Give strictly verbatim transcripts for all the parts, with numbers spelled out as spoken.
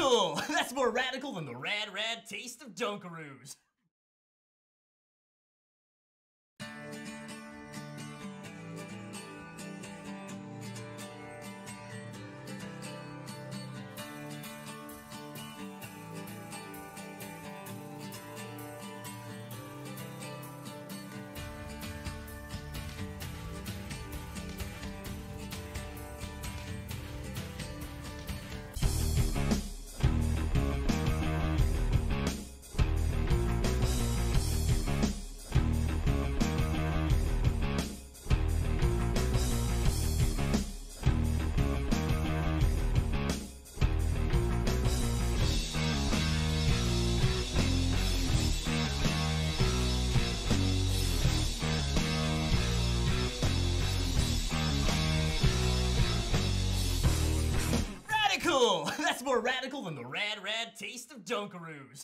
Radical! That's more radical than the rad rad taste of Dunkaroos. Radical! That's more radical than the rad rad taste of Dunkaroos.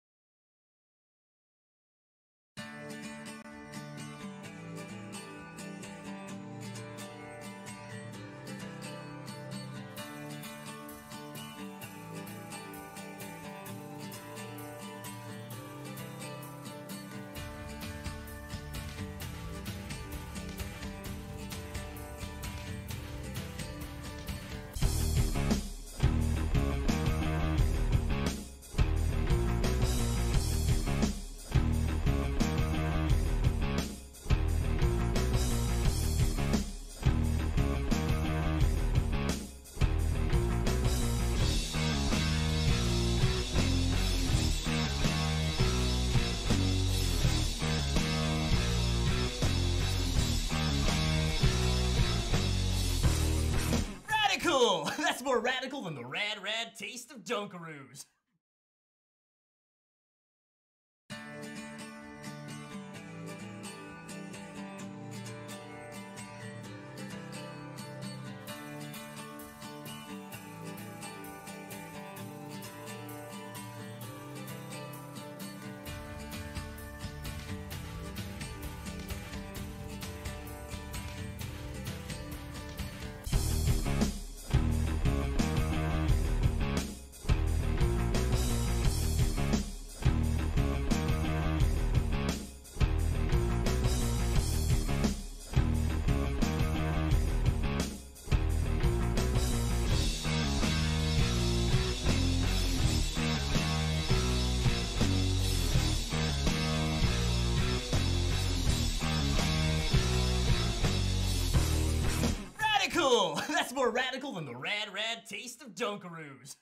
Radical! That's more radical than the rad rad taste of Dunkaroos. Radical! That's more radical than the rad rad taste of Dunkaroos.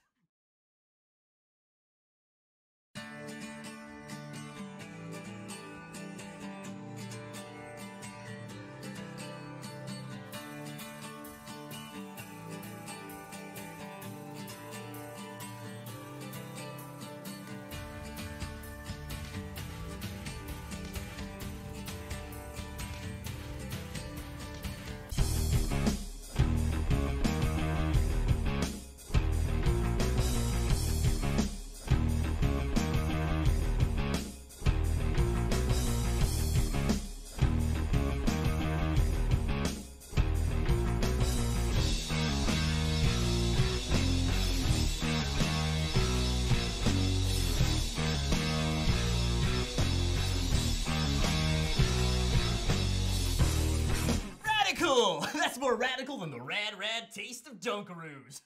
Radical! That's more radical than the rad rad taste of Dunkaroos.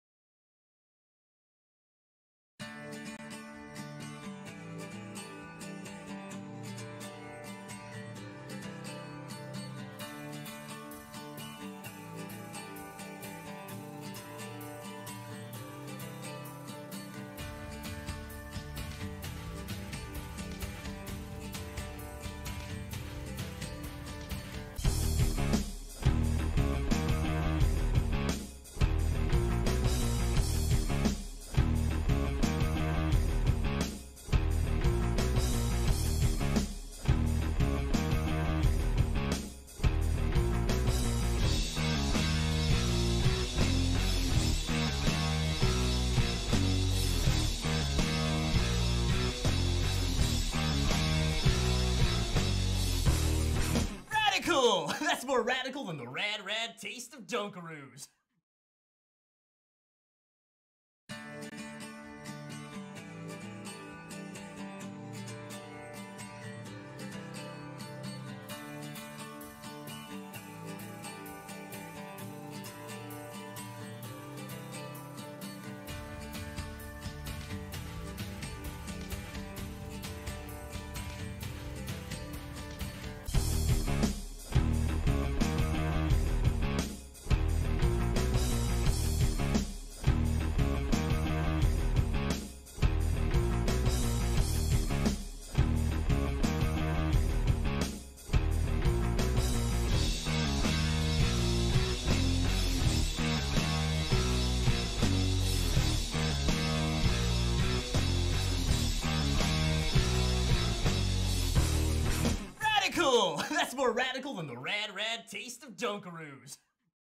Radical! That's more radical than the rad rad taste of Dunkaroos. That's more radical than the rad rad taste of Dunkaroos.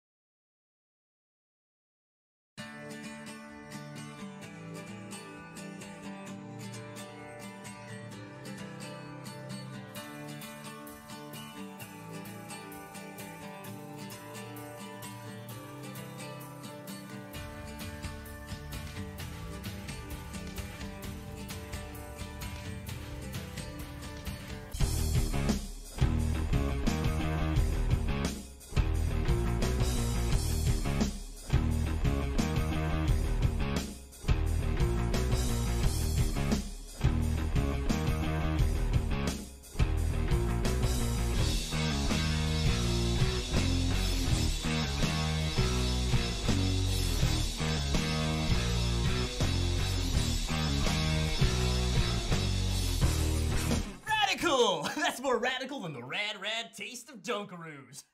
Radical! That's more radical than the rad rad taste of Dunkaroos.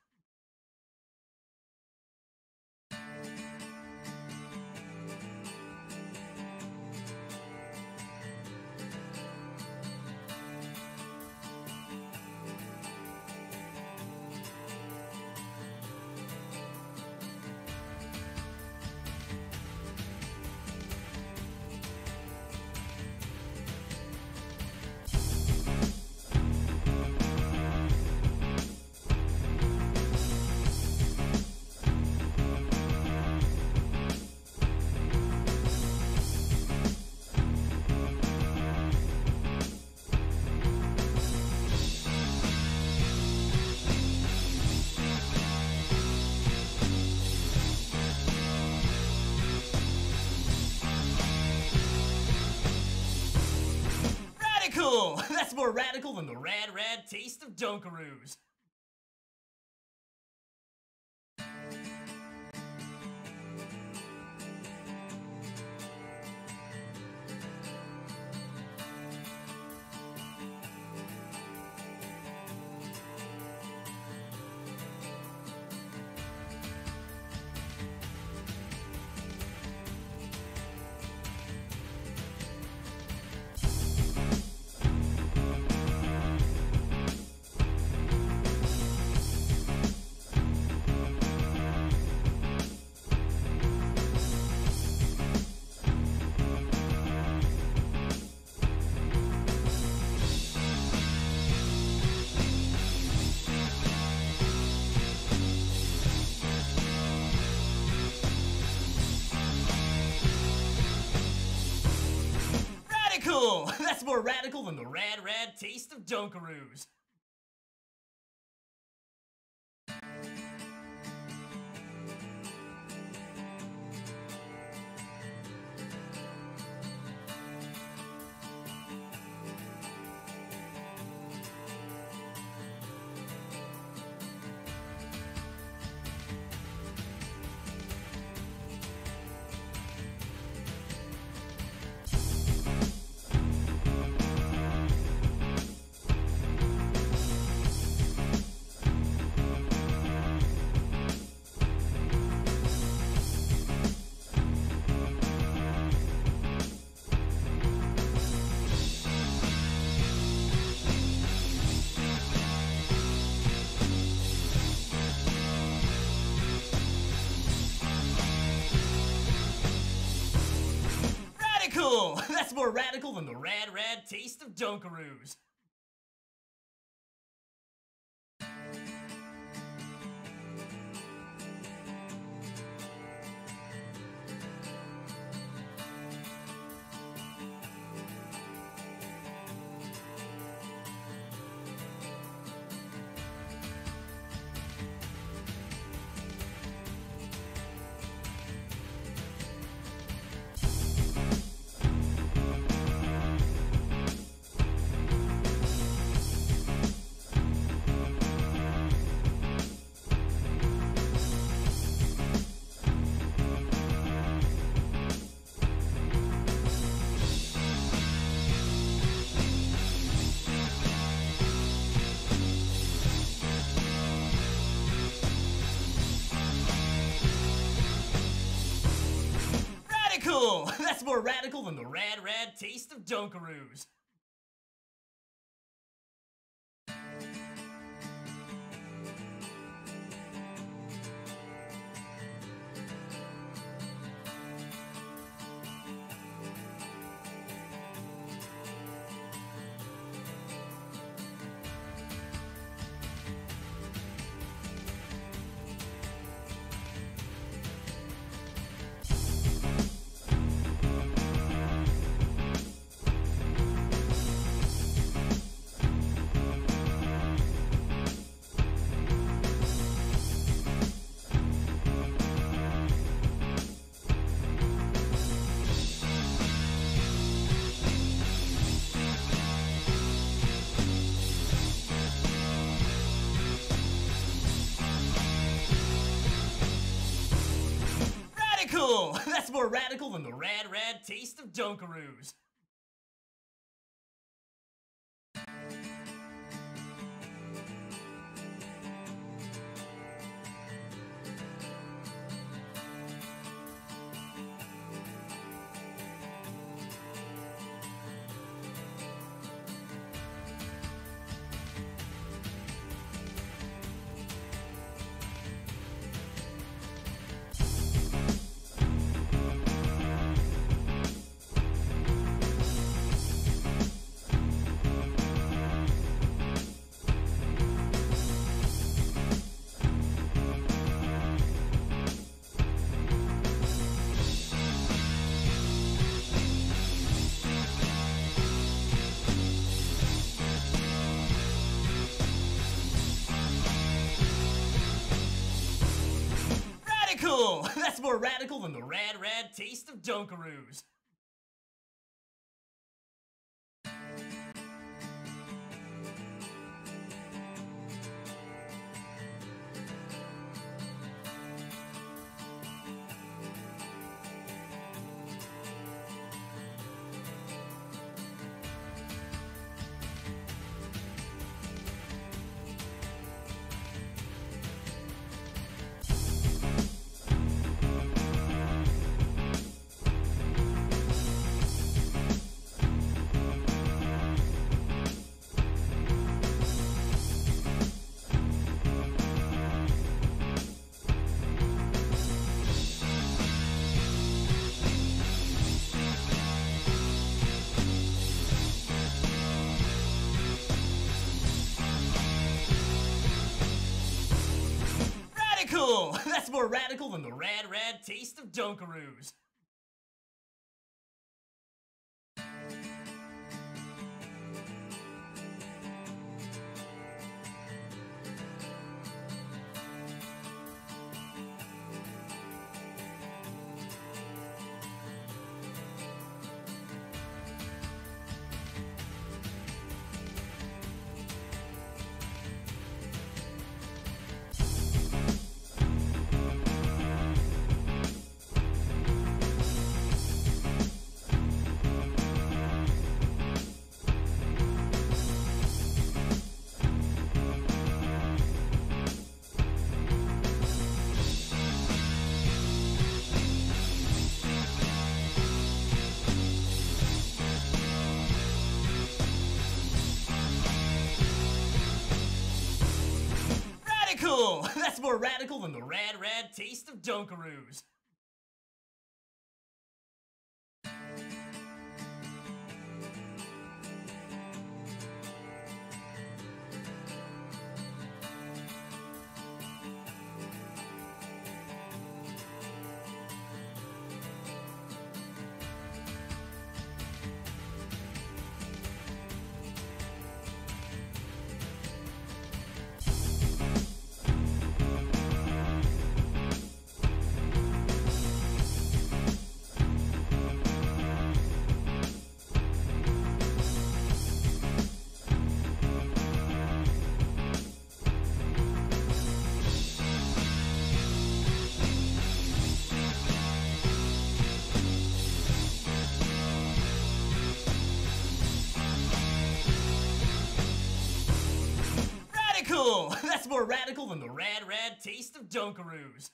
Radical! That's more radical than the rad rad taste of Dunkaroos. Radical! That's more radical than the rad rad taste of Dunkaroos. Radical! That's more radical than the rad rad taste of Dunkaroos. Radical! That's more radical than the rad rad taste of Dunkaroos. That's more radical than the rad rad taste of Dunkaroos. Radical! That's more radical than the rad rad taste of Dunkaroos. Radical! That's more radical than the rad rad taste of Dunkaroos. Radical! That's more radical than the rad rad taste of Dunkaroos. Radical! That's more radical than the rad rad taste of Dunkaroos.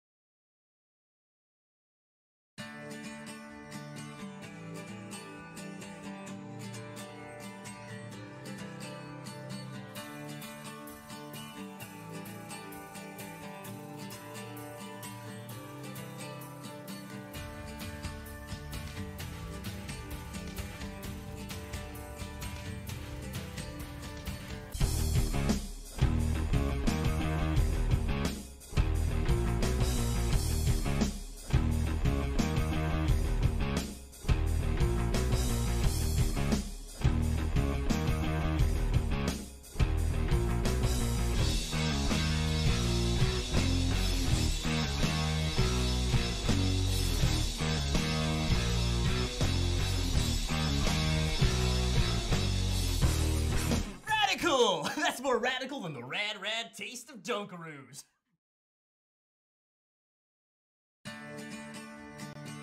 Radical! That's more radical than the rad rad taste of Dunkaroos.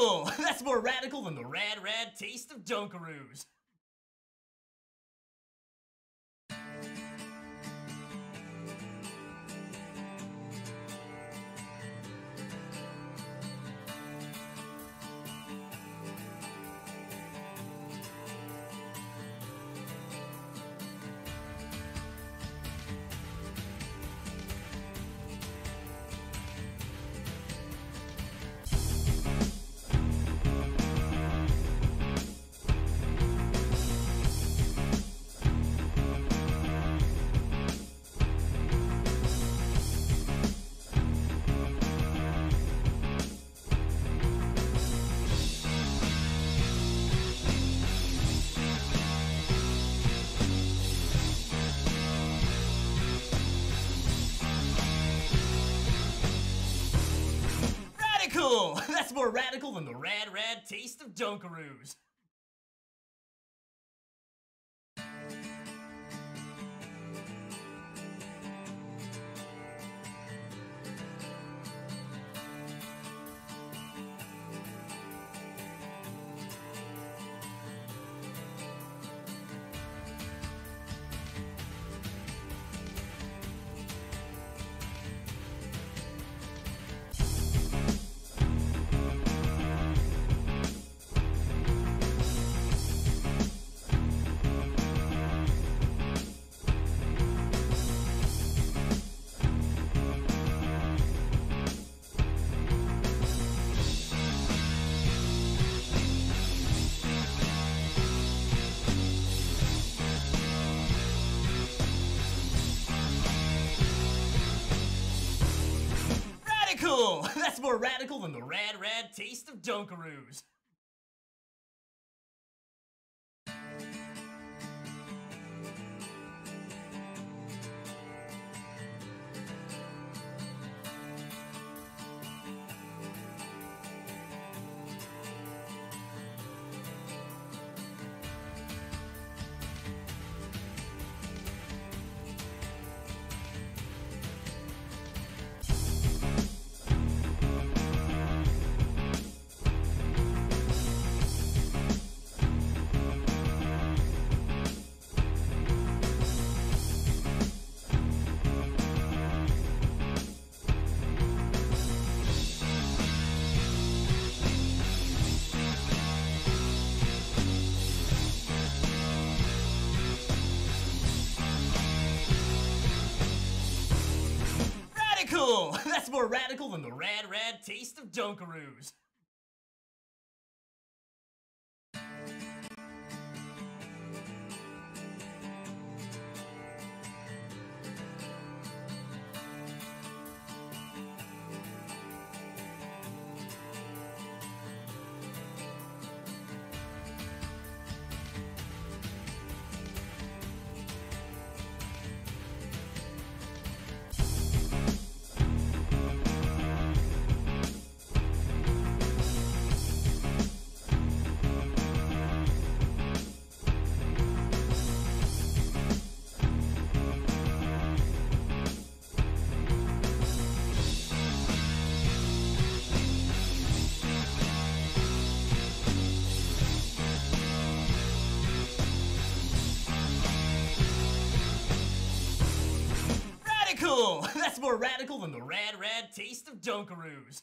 Radical! That's more radical than the rad rad taste of Dunkaroos. Radical! That's more radical than the rad rad taste of Dunkaroos. Radical! That's more radical than the rad rad taste of Dunkaroos. Radical! That's more radical than the rad rad taste of Dunkaroos. Radical! That's more radical than the rad rad taste of Dunkaroos.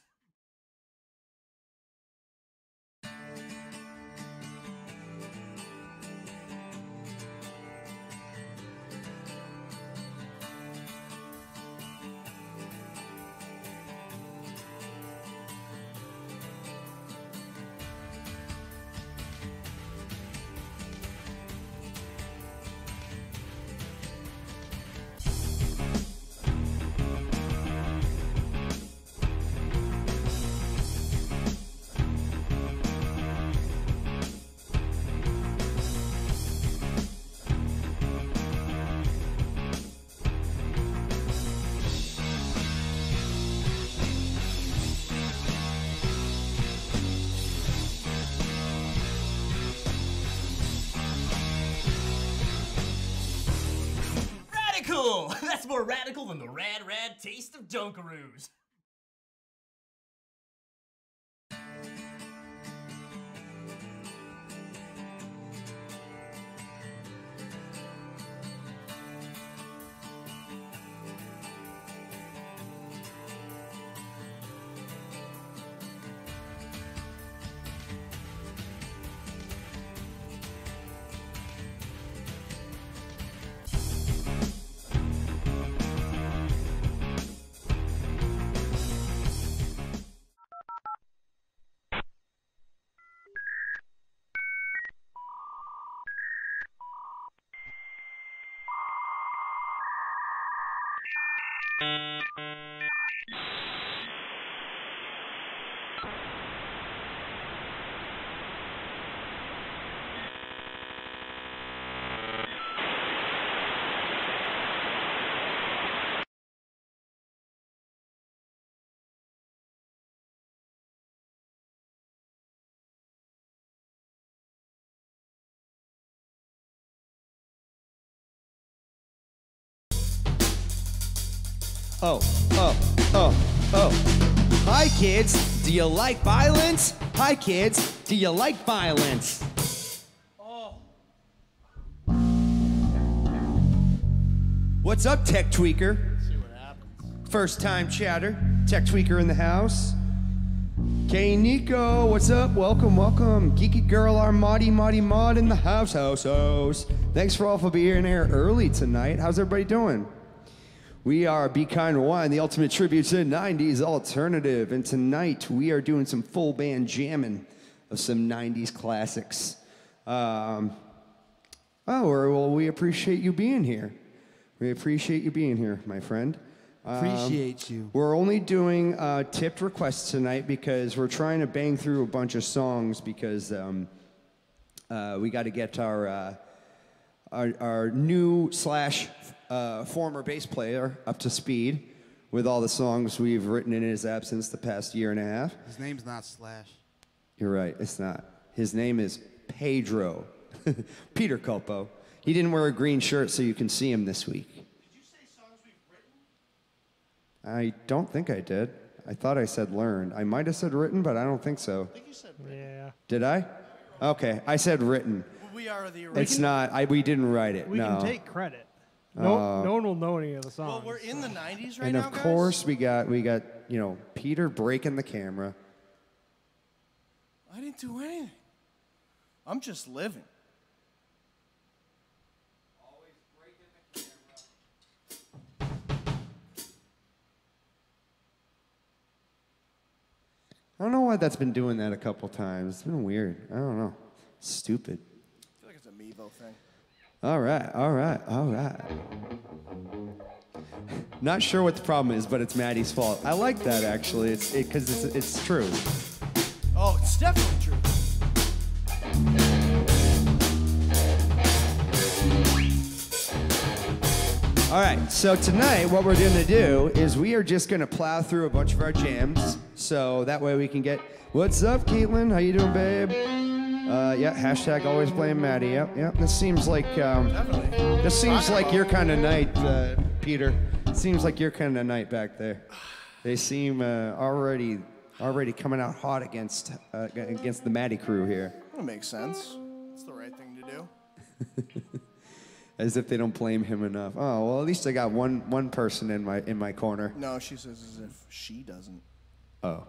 Radical! That's more radical than the rad rad taste of Dunkaroos. Oh, oh, oh, oh. Hi, kids. Do you like violence? Hi, kids. Do you like violence? Oh. What's up, Tech Tweaker? See what happens. First time chatter. Tech Tweaker in the house. K Nico, what's up? Welcome, welcome. Geeky Girl, our Moddy Moddy Mod in the house, house, house. Thanks for all for being here early tonight. How's everybody doing? We are Be Kind One, the ultimate tribute to nineties alternative. And tonight we are doing some full band jamming of some nineties classics. Um, oh, well, we appreciate you being here. We appreciate you being here, my friend. Um, Appreciate you. We're only doing uh, tipped requests tonight because we're trying to bang through a bunch of songs because um, uh, we got to get our, uh, our, our new slash Uh, former bass player up to speed with all the songs we've written in his absence the past year and a half. His name's not Slash. You're right, it's not. His name is Pedro. Peter Culpo. He didn't wear a green shirt so you can see him this week. Did you say songs we've written? I don't think I did. I thought I said learned. I might have said written, but I don't think so. I think you said written. Yeah. Did I? Okay, I said written. Well, we are the original. It's not. I, we didn't write it. We no. can take credit. No, Uh, no one will know any of the songs. Well, we're in the nineties right and now, of guys. course we got we got you know Peter breaking the camera. I didn't do anything. I'm just living. Always breaking the camera. I don't know why that's been doing that a couple times. It's been weird. I don't know. Stupid. I feel like it's a Mevo thing. All right, all right, all right. Not sure what the problem is, but it's Maddie's fault. I like that actually. It's because it, it's it's true. Oh, it's definitely true. All right, so tonight what we're going to do is we are just going to plow through a bunch of our jams, so that way we can get. What's up, Caitlin? How you doing, babe? Uh, yeah, hashtag always blame Maddie. Yep, yep. This seems like um, Definitely. this seems like your kind of night, uh, Peter. Seems like your kind of night back there. They seem uh, already already coming out hot against uh, against the Maddie crew here. That makes sense. It's the right thing to do. As if they don't blame him enough. Oh well, at least I got one one person in my in my corner. No, she says as if she doesn't. Oh.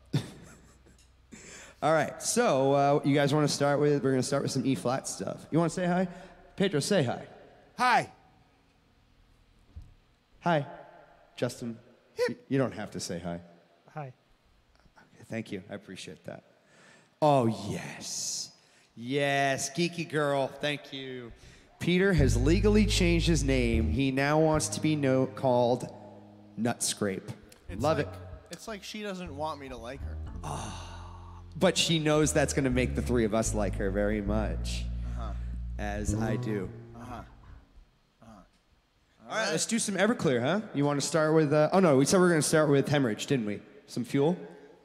All right, so uh, you guys want to start with? We're going to start with some E flat stuff. You want to say hi? Pedro, say hi. Hi. Hi, Justin. You, you don't have to say hi. Hi. Okay, thank you. I appreciate that. Oh yes, yes, geeky girl. Thank you. Peter has legally changed his name. He now wants to be no- called Nutscrape. It's Love like, it. It's like she doesn't want me to like her. But she knows that's going to make the three of us like her very much, Uh-huh. as I do. Uh-huh. All right, let's do some Everclear, huh? You want to start with? Uh, oh no, we said we were going to start with Hemorrhage, didn't we? Some Fuel.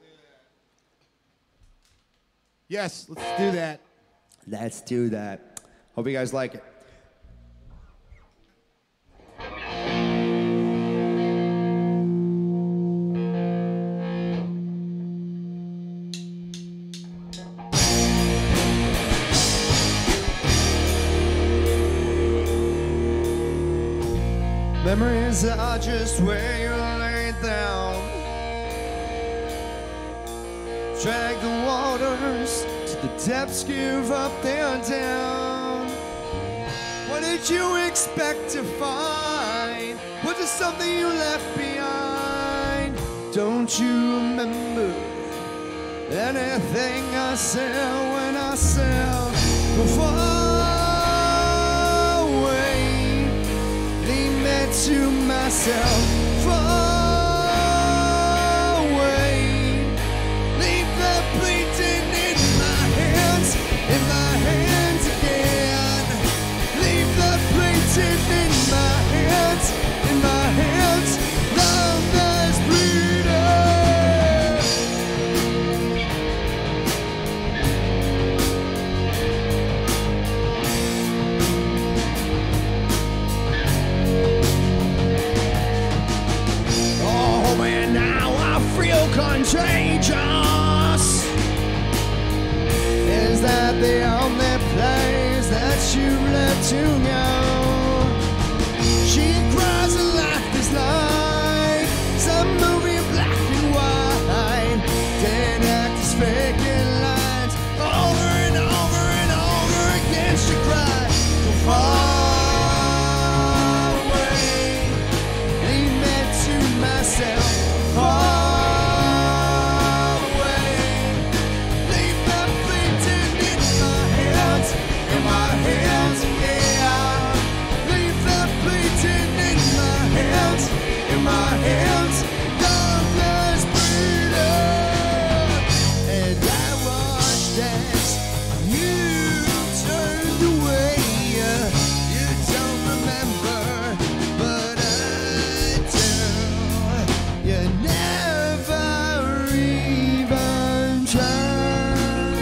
Yes, let's do that. Let's do that. Hope you guys like it. Memories are just where you lay down. Drag the waters to the depths, give up and down. What did you expect to find? Was it something you left behind? Don't you remember anything I said when I said far away? Leave me to myself. far away. Leave the bleeding in my hands, in my hands again. Leave the bleeding in my hands, in my hands. Love that's bleeding. Oh man, now I feel contagious. Is that the only place that you left to go? She cries and life is like some movie in black and white. Didn't act as faking lines over and over and over again. She cried so far away. Leave me to myself. Far away. Leave the bleeding in my hands, in my hands, yeah. Leave the bleeding in my hands, in my hands. Darkness bleeding. And I watched as you turned away. You don't remember, but I do. You never even tried.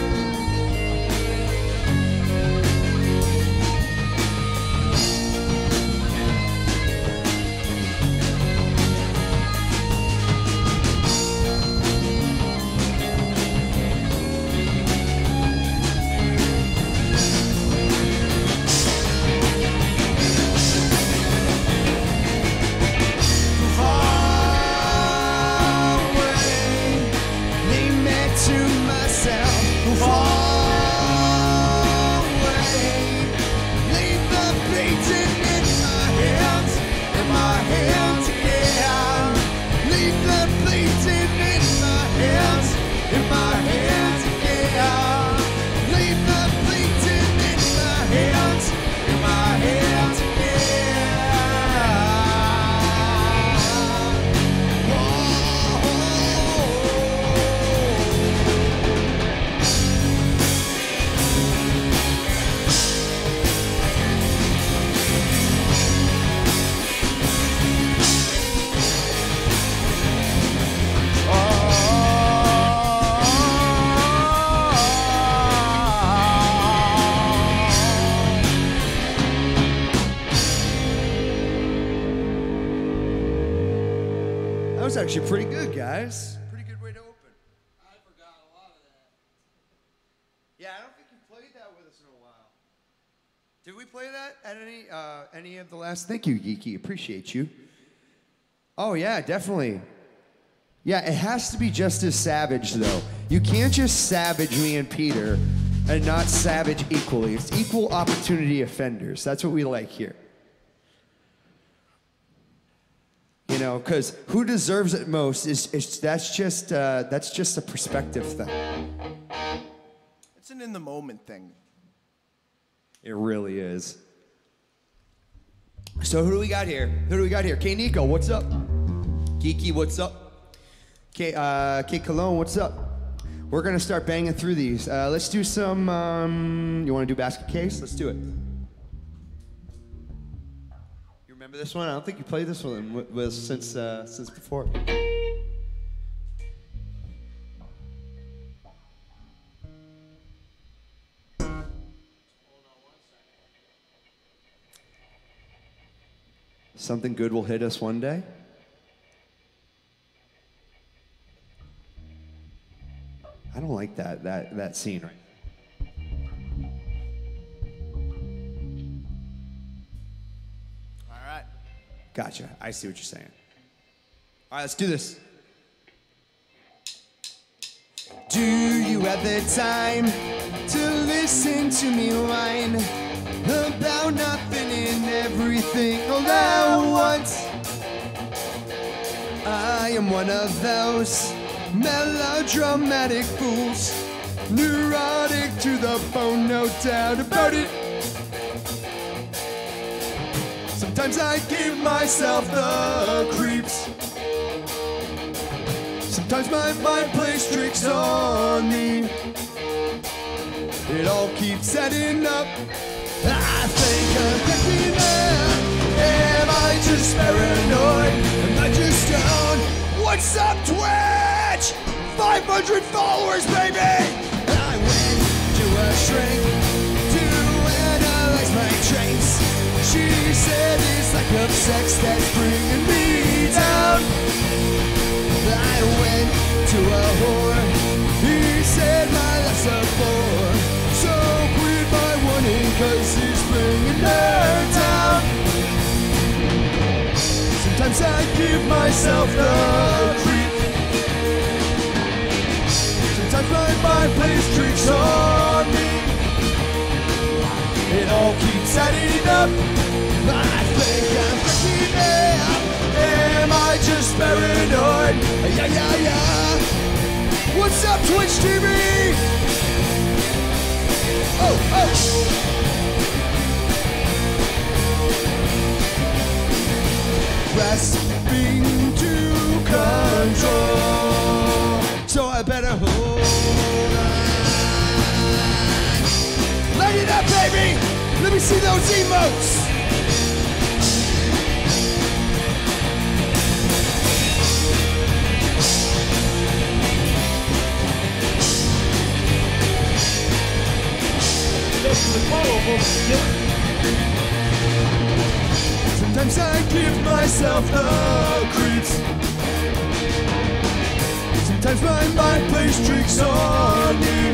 Far away, leave me to myself. Far away, leave the bleeding in my hands, in my hands, yeah. Leave the bleeding in my hands, in my hands, yeah. Leave the bleeding in my hands, in my hands, yeah. Whoa. That was actually pretty good, guys. Pretty good way to open. I forgot a lot of that. Yeah, I don't think you played that with us in a while. Did we play that at any uh, any of the last? Thank you, Geeky. Appreciate you. Oh yeah, definitely. Yeah, it has to be just as savage though. You can't just savage me and Peter and not savage equally. It's equal opportunity offenders. That's what we like here. You know, because who deserves it most is, is that's just uh, that's just a perspective thing. It's an in the moment thing. It really is. So who do we got here? Who do we got here? K Nico, what's up? Geeky, what's up? K uh, K Cologne, what's up? We're gonna start banging through these. Uh, let's do some. Um, you want to do basket case? Let's do it. You remember this one? I don't think you played this one with, with since uh, since before. Something good will hit us one day. I don't like that that that scene right. All right. Gotcha. I see what you're saying. All right, let's do this. Do you have the time to listen to me whine about nothing and everything all at once? I am one of those melodramatic fools, neurotic to the bone, no doubt about it. Sometimes Sometimes I give myself the creeps. Sometimes my mind plays tricks on me. It all keeps adding up. I think I'm cracking up. Am I just paranoid? Am I just down? What's up, Twitch? five hundred followers, baby! I went to a shrink to analyze my traits. She said it's like of sex that's bringing me down. I went to a whore. He said my life's a bore. So quit my warning, cause he's bringing her down. Sometimes I give myself the creep. Sometimes my mind plays tricks on me. It all keeps adding up. I think I'm cracking up. Am I just paranoid? Yeah, yeah, yeah. What's up, Twitch T V? Oh, oh. Grasping to control, so I better hold on. Light it up, baby! Let me see those emotes! Sometimes I give myself the creeps. Sometimes my mind plays tricks on me.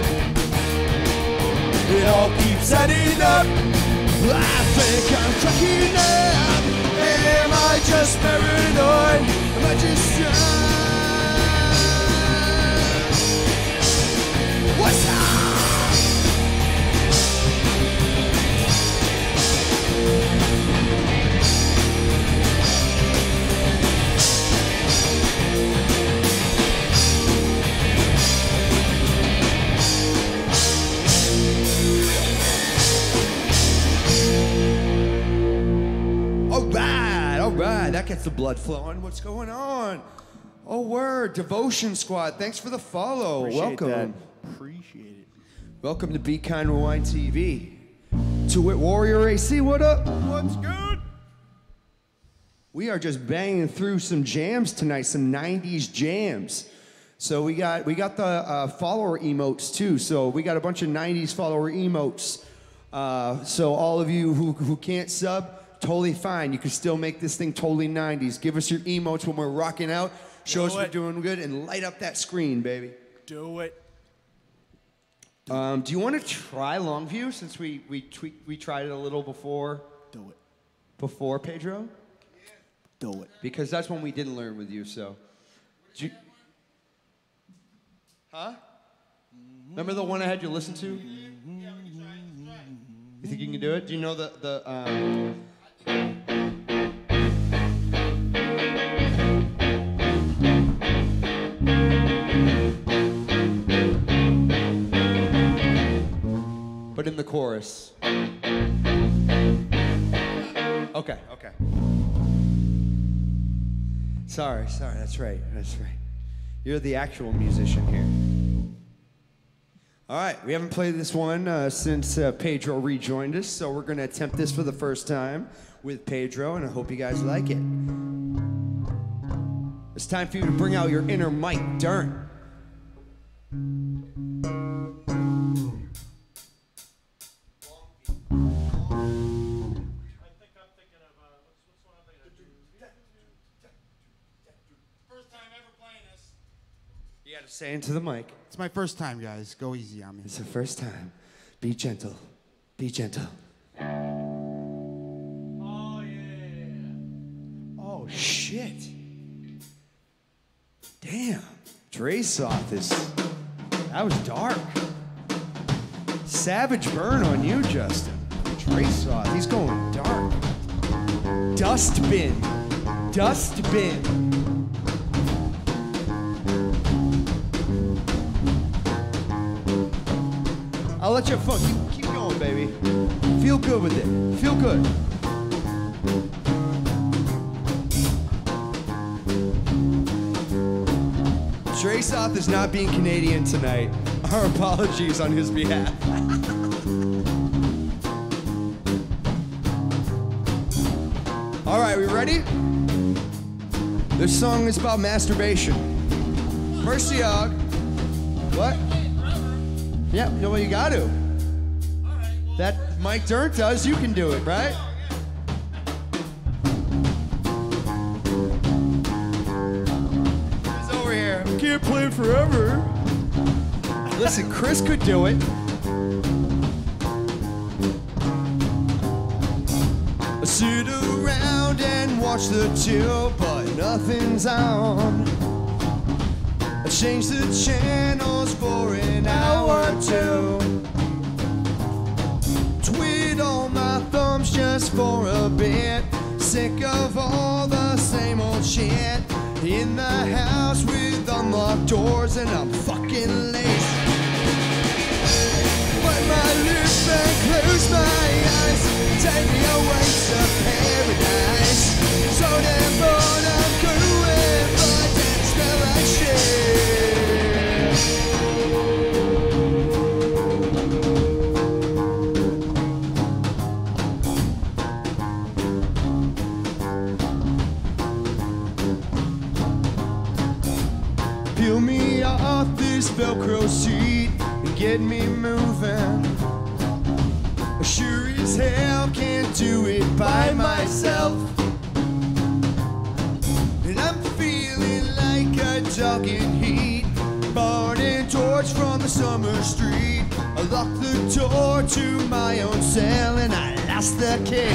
It all keeps adding up. I think I'm cracking up. Am I just paranoid? Am I just uh... What's up? All right, all right, that gets the blood flowing. What's going on? Oh, word, Devotion Squad. Thanks for the follow. Appreciate Welcome. that. Appreciate it. Welcome to Be Kind Rewind T V. To it, Warrior A C, what up? What's good? We are just banging through some jams tonight, some nineties jams. So we got we got the uh, follower emotes too. So we got a bunch of nineties follower emotes. Uh, so all of you who, who can't sub, totally fine. You can still make this thing totally nineties. Give us your emotes when we're rocking out. Show Do us we're it. doing good and light up that screen, baby. Do it. Um, do you want to try Longview since we we tweak, we tried it a little before Do it. before Pedro? Do it. Because that's one we didn't learn with you. So, do you, huh? Remember the one I had you listen to? You think you can do it? Do you know the the? Um, but in the chorus. Okay, okay. Sorry, sorry, that's right, that's right. You're the actual musician here. All right, we haven't played this one uh, since uh, Pedro rejoined us, so we're gonna attempt this for the first time with Pedro, and I hope you guys like it. It's time for you to bring out your inner Mike Dern. You gotta say into the mic. It's my first time, guys. Go easy on me. It's the first time. Be gentle. Be gentle. Oh, yeah. Oh, shit. Damn. Dresoth is... That was dark. Savage burn on you, Justin. Dresoth, he's going dark. Dustbin. Dustbin. I'll let you fuck. Keep, keep going, baby. Feel good with it. Feel good. Trey Soth is not being Canadian tonight. Our apologies on his behalf. All right, we ready? This song is about masturbation. First, Yog. What? Yeah, well, you got to. That Mike Dirnt does, you can do it, right? He's over here. Can't play forever. Listen, Chris could do it. I sit around and watch the tube, but nothing's on. I change the channels for an hour or two. Twiddle my thumbs just for a bit. Sick of all the same old shit. In the house with unlocked doors and I'm fucking lazy. Wipe my lips and close my eyes. Take me away to paradise. So damn bored I'm going, but then smell like shit. Peel me off this Velcro seat and get me moving. I sure as hell can't do it by myself. And I'm feeling like a dog in heat. Burning torch from the summer street. I locked the door to my own cell and I lost the key.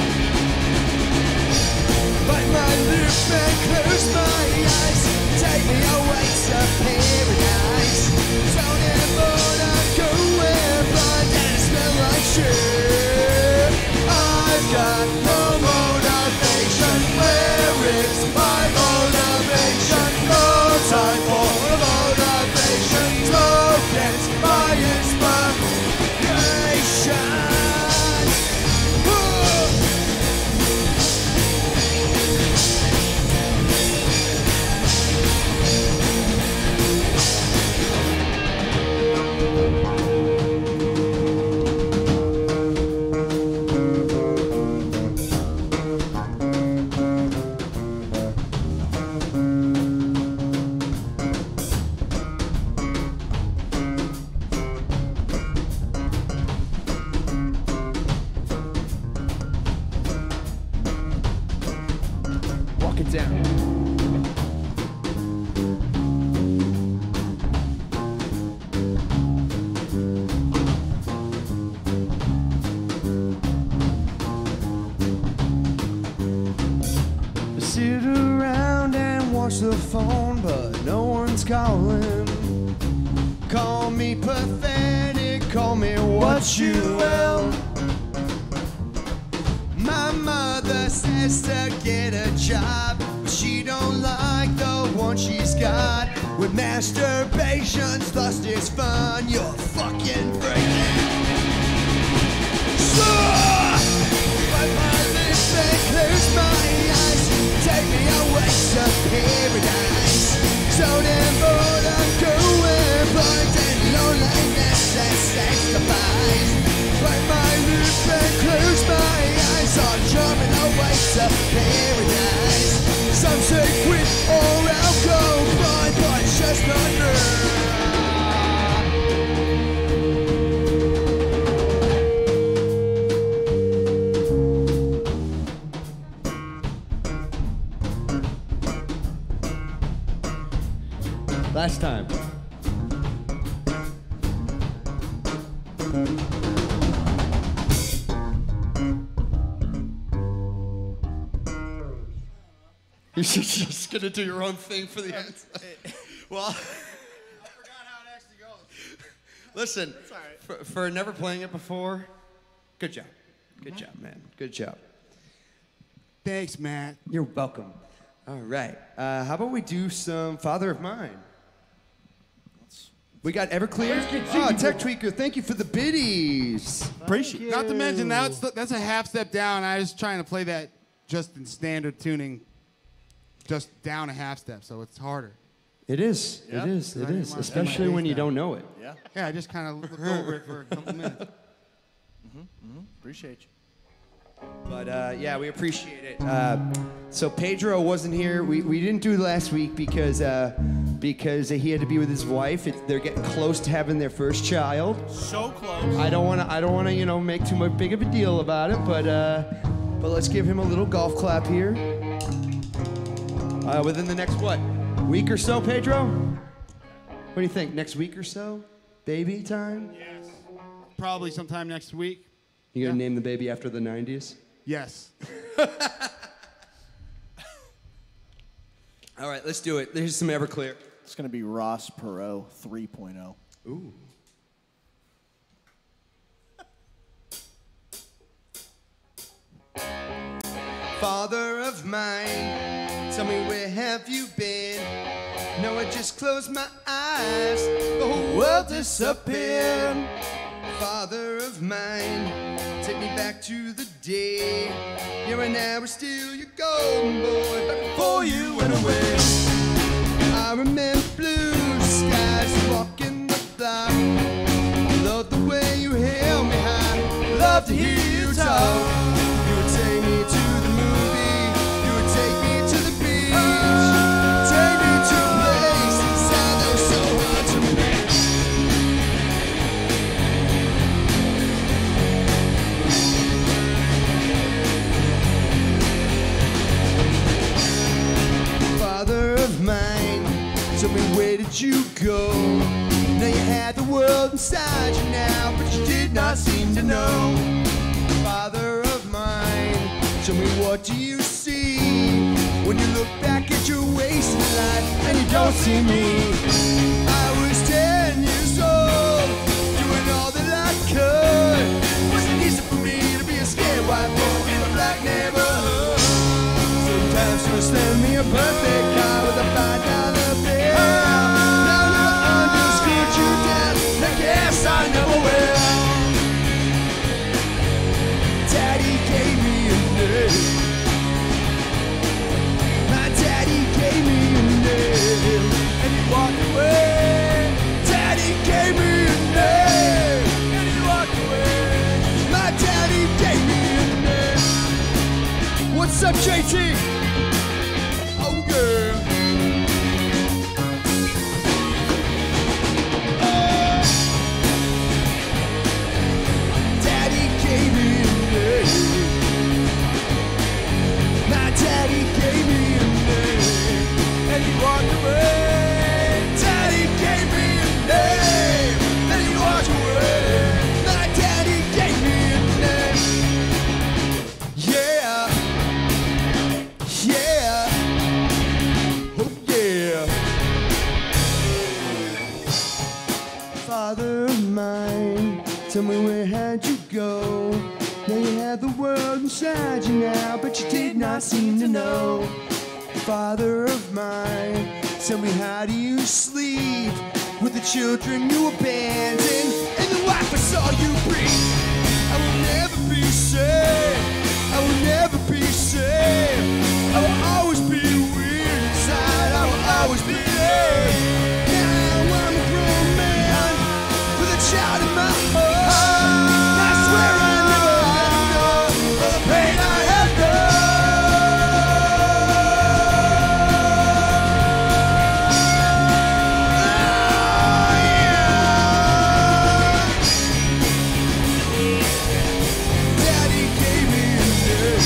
Bite my lip and close my eyes. Take me away to paradise. So damn bored I'm going blind and I smell like shit. I've got no motivation. Where is my motivation? No time for motivation. Smoke my inspiration. Walk it down. I sit around and watch the phone, but no one's calling. Call me pathetic, call me what you will. My mother says to get a job, but she don't like the one she's got. With masturbation's lust is fun, you're fucking breaking. So, wipe my lips and close my eyes. Take me away to paradise. So damn bored I'm going blind and loneliness and sanctifies. Wipe my lips and close my eyes. I'm jumping away to paradise. Some say quit or I'll go blind, but it's just not me. Last time. You're just gonna do your own thing for the end. Well, I forgot how it actually goes. Listen, It's all right. for, for never playing it before, good job. Good job, man. Good job. Thanks, Matt. You're welcome. All right. Uh, how about we do some Father of Mine? We got Everclear. Oh, Tech Tweaker, thank you for the biddies. Appreciate it. Not to mention that's that's a half step down. I was trying to play that just in standard tuning, just down a half step, so it's harder. It is. Yeah. It is. It I is. want- Especially I when you that. don't know it. Yeah. Yeah, I just kind of looked over it for a couple minutes. Appreciate you. But uh, yeah, we appreciate it. Uh, so Pedro wasn't here. We, we didn't do last week because uh, because he had to be with his wife. It, they're getting close to having their first child. So close. I don't want to I don't want to you know make too much big of a deal about it, but uh, but let's give him a little golf clap here. Uh, within the next what week or so, Pedro? What do you think? Next week or so? Baby time? Yes. Probably sometime next week. You gonna Yeah. name the baby after the nineties? Yes. All right, let's do it. There's some Everclear. It's going to be Ross Perot three point oh. Ooh. Father of mine, tell me where have you been? No, I just closed my eyes, the whole world disappeared. Father of mine, take me back to the day. Here and now we're still your golden boy, but before you went away. I remember blue skies walking the block. Love the way you held me high. Love to hear you talk. You would take me to the movie. You would take me to the beach. Take me to places that were so hard to reach. Father of mine, tell me where did you go? Now you had the world inside you now, but you did not seem to know. Father of mine, tell me what do you see when you look back at your wasted life and you don't see me? I was ten years old, doing all that I could. It wasn't easy for me to be a scared white boy in a black neighborhood. Sometimes you'll send me a birthday card with a five dollar bill. Now you're understood you down. I guess I never will. Daddy gave me a name. My daddy gave me a name, and he walked away. Daddy gave me a name, and he walked away. My daddy gave me a name. What's up, J T? Oh yeah. Daddy gave me a name. My daddy gave me a name, and he walked away. Daddy gave me a name, and he walked away. My daddy gave me a name. Yeah. Yeah. Oh yeah. Father of mine, tell me where had you go? Now you have the world inside you now, but you did not seem to know. Father of mine, tell me how do you sleep with the children you abandoned and the wife I saw you breathe? I will never be safe. I will never be safe. I will always be weird inside. I will always be late. Now I'm a grown man with a child in my heart. I swear I never had enough of the pain I have done. Oh, yeah. Daddy gave me a name.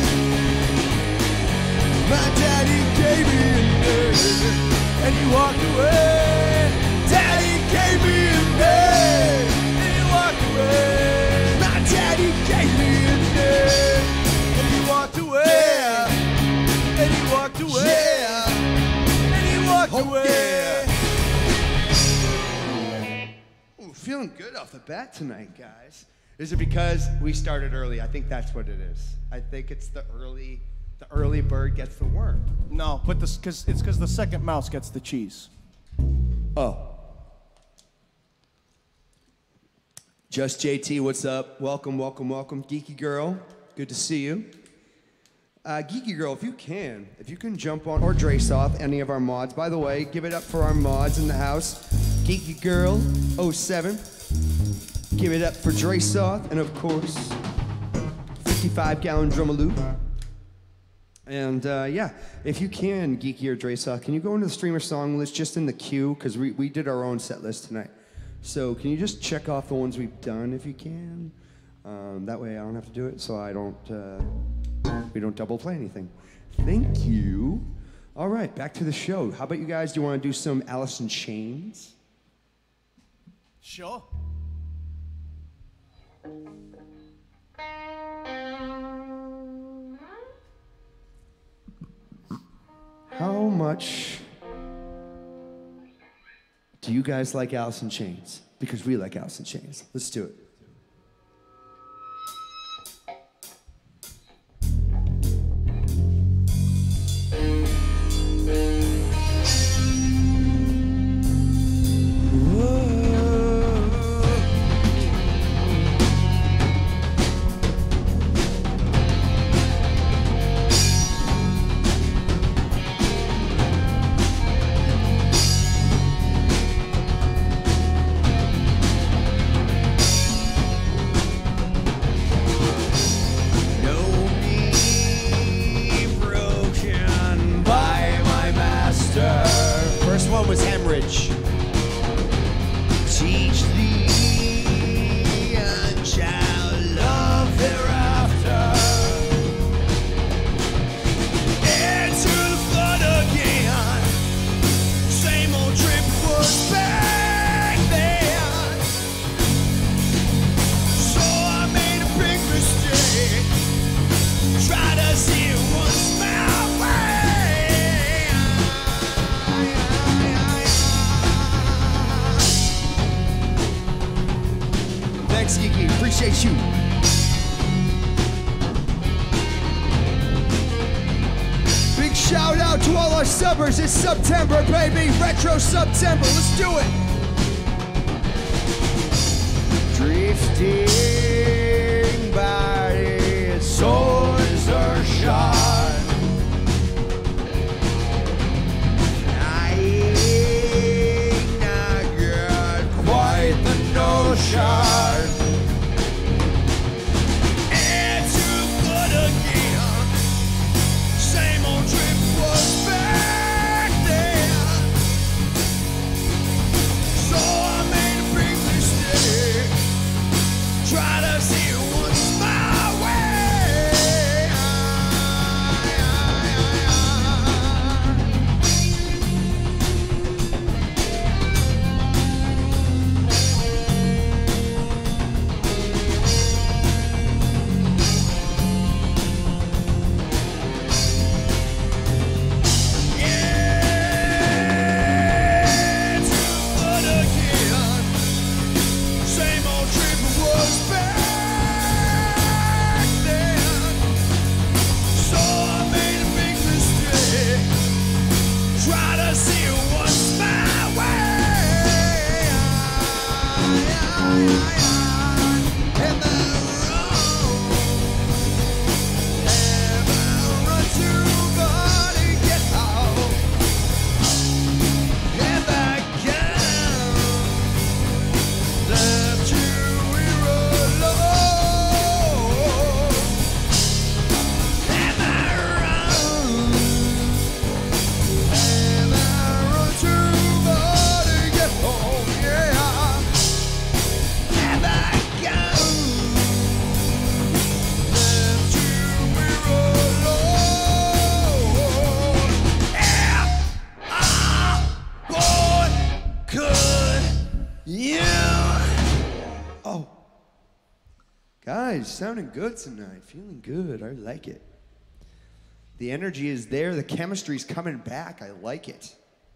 My daddy gave me a name, and he walked away. Daddy gave me a name, and he walked away. My daddy gave me a name, and he walked away. And he walked away. And he walked away. Ooh, feeling good off the bat tonight, guys. Is it because we started early? I think that's what it is. I think it's the early, the early bird gets the worm. No, but this because it's because the second mouse gets the cheese. Oh. Just J T, what's up? Welcome, welcome, welcome. Geeky girl, good to see you. Uh, Geeky Girl, if you can, if you can jump on, or Drasoth, any of our mods. By the way, give it up for our mods in the house. Geeky Girl oh seven. Give it up for Drasoth, and of course, fifty-five gallon Drumaloo. And uh, yeah, if you can, Geeky or Drasoth, can you go into the streamer song list just in the queue? Because we, we did our own set list tonight. So can you just check off the ones we've done if you can? Um, that way I don't have to do it, so I don't, uh, we don't double play anything. Thank you. All right, back to the show. How about you guys? Do you want to do some Alice in Chains? Sure. How much do you guys like Alice in Chains? Because we like Alice in Chains. Let's do it. Appreciate you. Big shout out to all our subbers. It's September, baby. Retro September. Let's do it. Drifting by, swords are shot. I ain't not got quite the notion. Guys, sounding good tonight. Feeling good. I like it. The energy is there. The chemistry's coming back. I like it.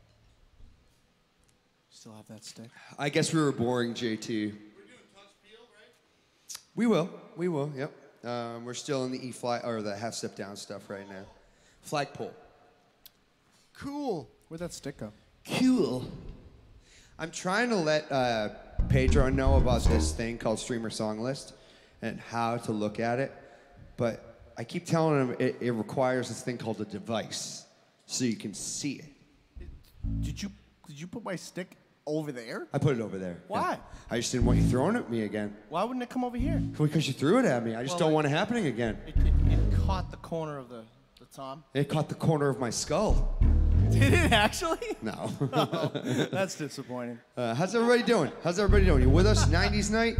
Still have that stick? I guess we were boring, J T. We're doing touch feel, right? We will. We will, yep. Um, we're still in the E flat, or the half step down stuff right now. Flagpole. Cool. Where'd that stick go? Cool. I'm trying to let uh, Pedro know about this thing called Streamer Song List and how to look at it, but I keep telling him it, it requires this thing called a device, so you can see it. Did you did you put my stick over there? I put it over there. Why? Yeah. I just didn't want you throwing it at me again. Why wouldn't it come over here? Because you threw it at me. I just Well, don't it- want it happening again. It, it, it caught the corner of the, the tom. It caught the corner of my skull. Did it actually? No. That's disappointing. uh, how's everybody doing? How's everybody doing? You with us? nineties night?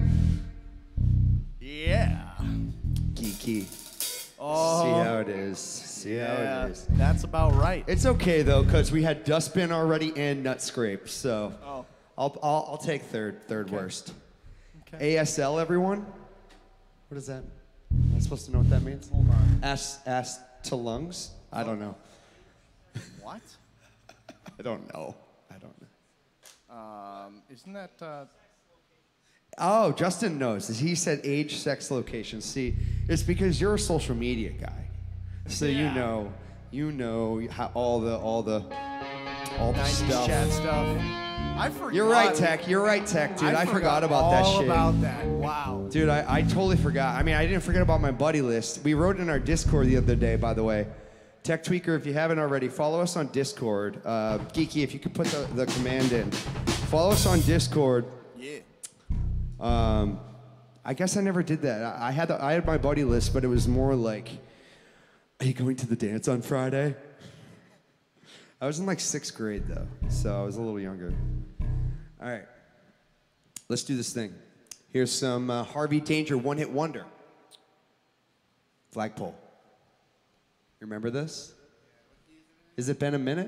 Yeah. Geeky. Oh. See how it is. See how Yeah, it is. that's about right. It's okay though, because we had Dustbin already and Nut Scrape, so Oh. I'll, I'll I'll take third third worst. Okay. A S L, everyone. What is that? Am I supposed to know what that means? Hold on. Ass ass to lungs? I don't know. What? I don't know. I don't know. Um, isn't that? Uh, Oh, Justin knows. He said age, sex, location. See, it's because you're a social media guy, so you Yeah. know, you know how all the all the all the nineties stuff. chat stuff. I forgot. You're right, Tech. You're right, Tech, dude. I, forgot about that all shit. about that. Wow. Dude, I, I totally forgot. I mean, I didn't forget about my buddy list. We wrote in our Discord the other day, by the way. Tech Tweaker, if you haven't already, follow us on Discord. Uh, Geeky, if you could put the, the command in. Follow us on Discord. Yeah. Um, I guess I never did that. I, I had the, I had my buddy list, but it was more like, are you going to the dance on Friday? I was in like sixth grade though, so I was a little younger. All right, let's do this thing. Here's some uh, Harvey Danger One Hit Wonder. Flagpole. You remember this? Has it been a minute?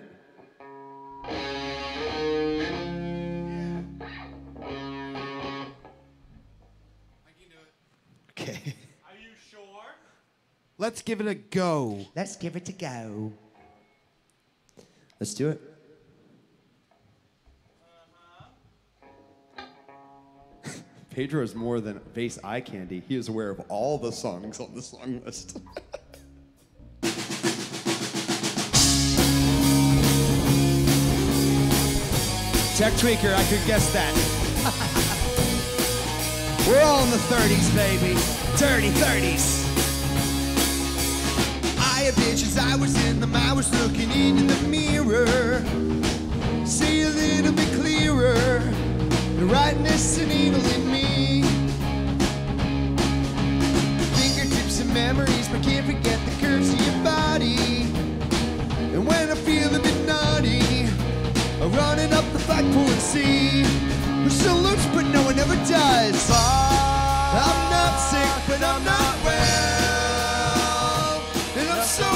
Okay. Are you sure? Let's give it a go. Let's give it a go. Let's do it. Pedro is more than bass eye candy. He is aware of all the songs on the song list. Tech Tweaker, I could guess that. We're all in the thirties, baby. Dirty thirties. I had visions, I was in them, I was looking into the mirror. See a little bit clearer, the rightness and evil in me. Fingertips and memories, but can't forget the curves of your body. And when I feel a bit naughty, I'm running up the flagpole and see who still looks, but no one ever does. I'm not sick, but I'm not well. And I'm so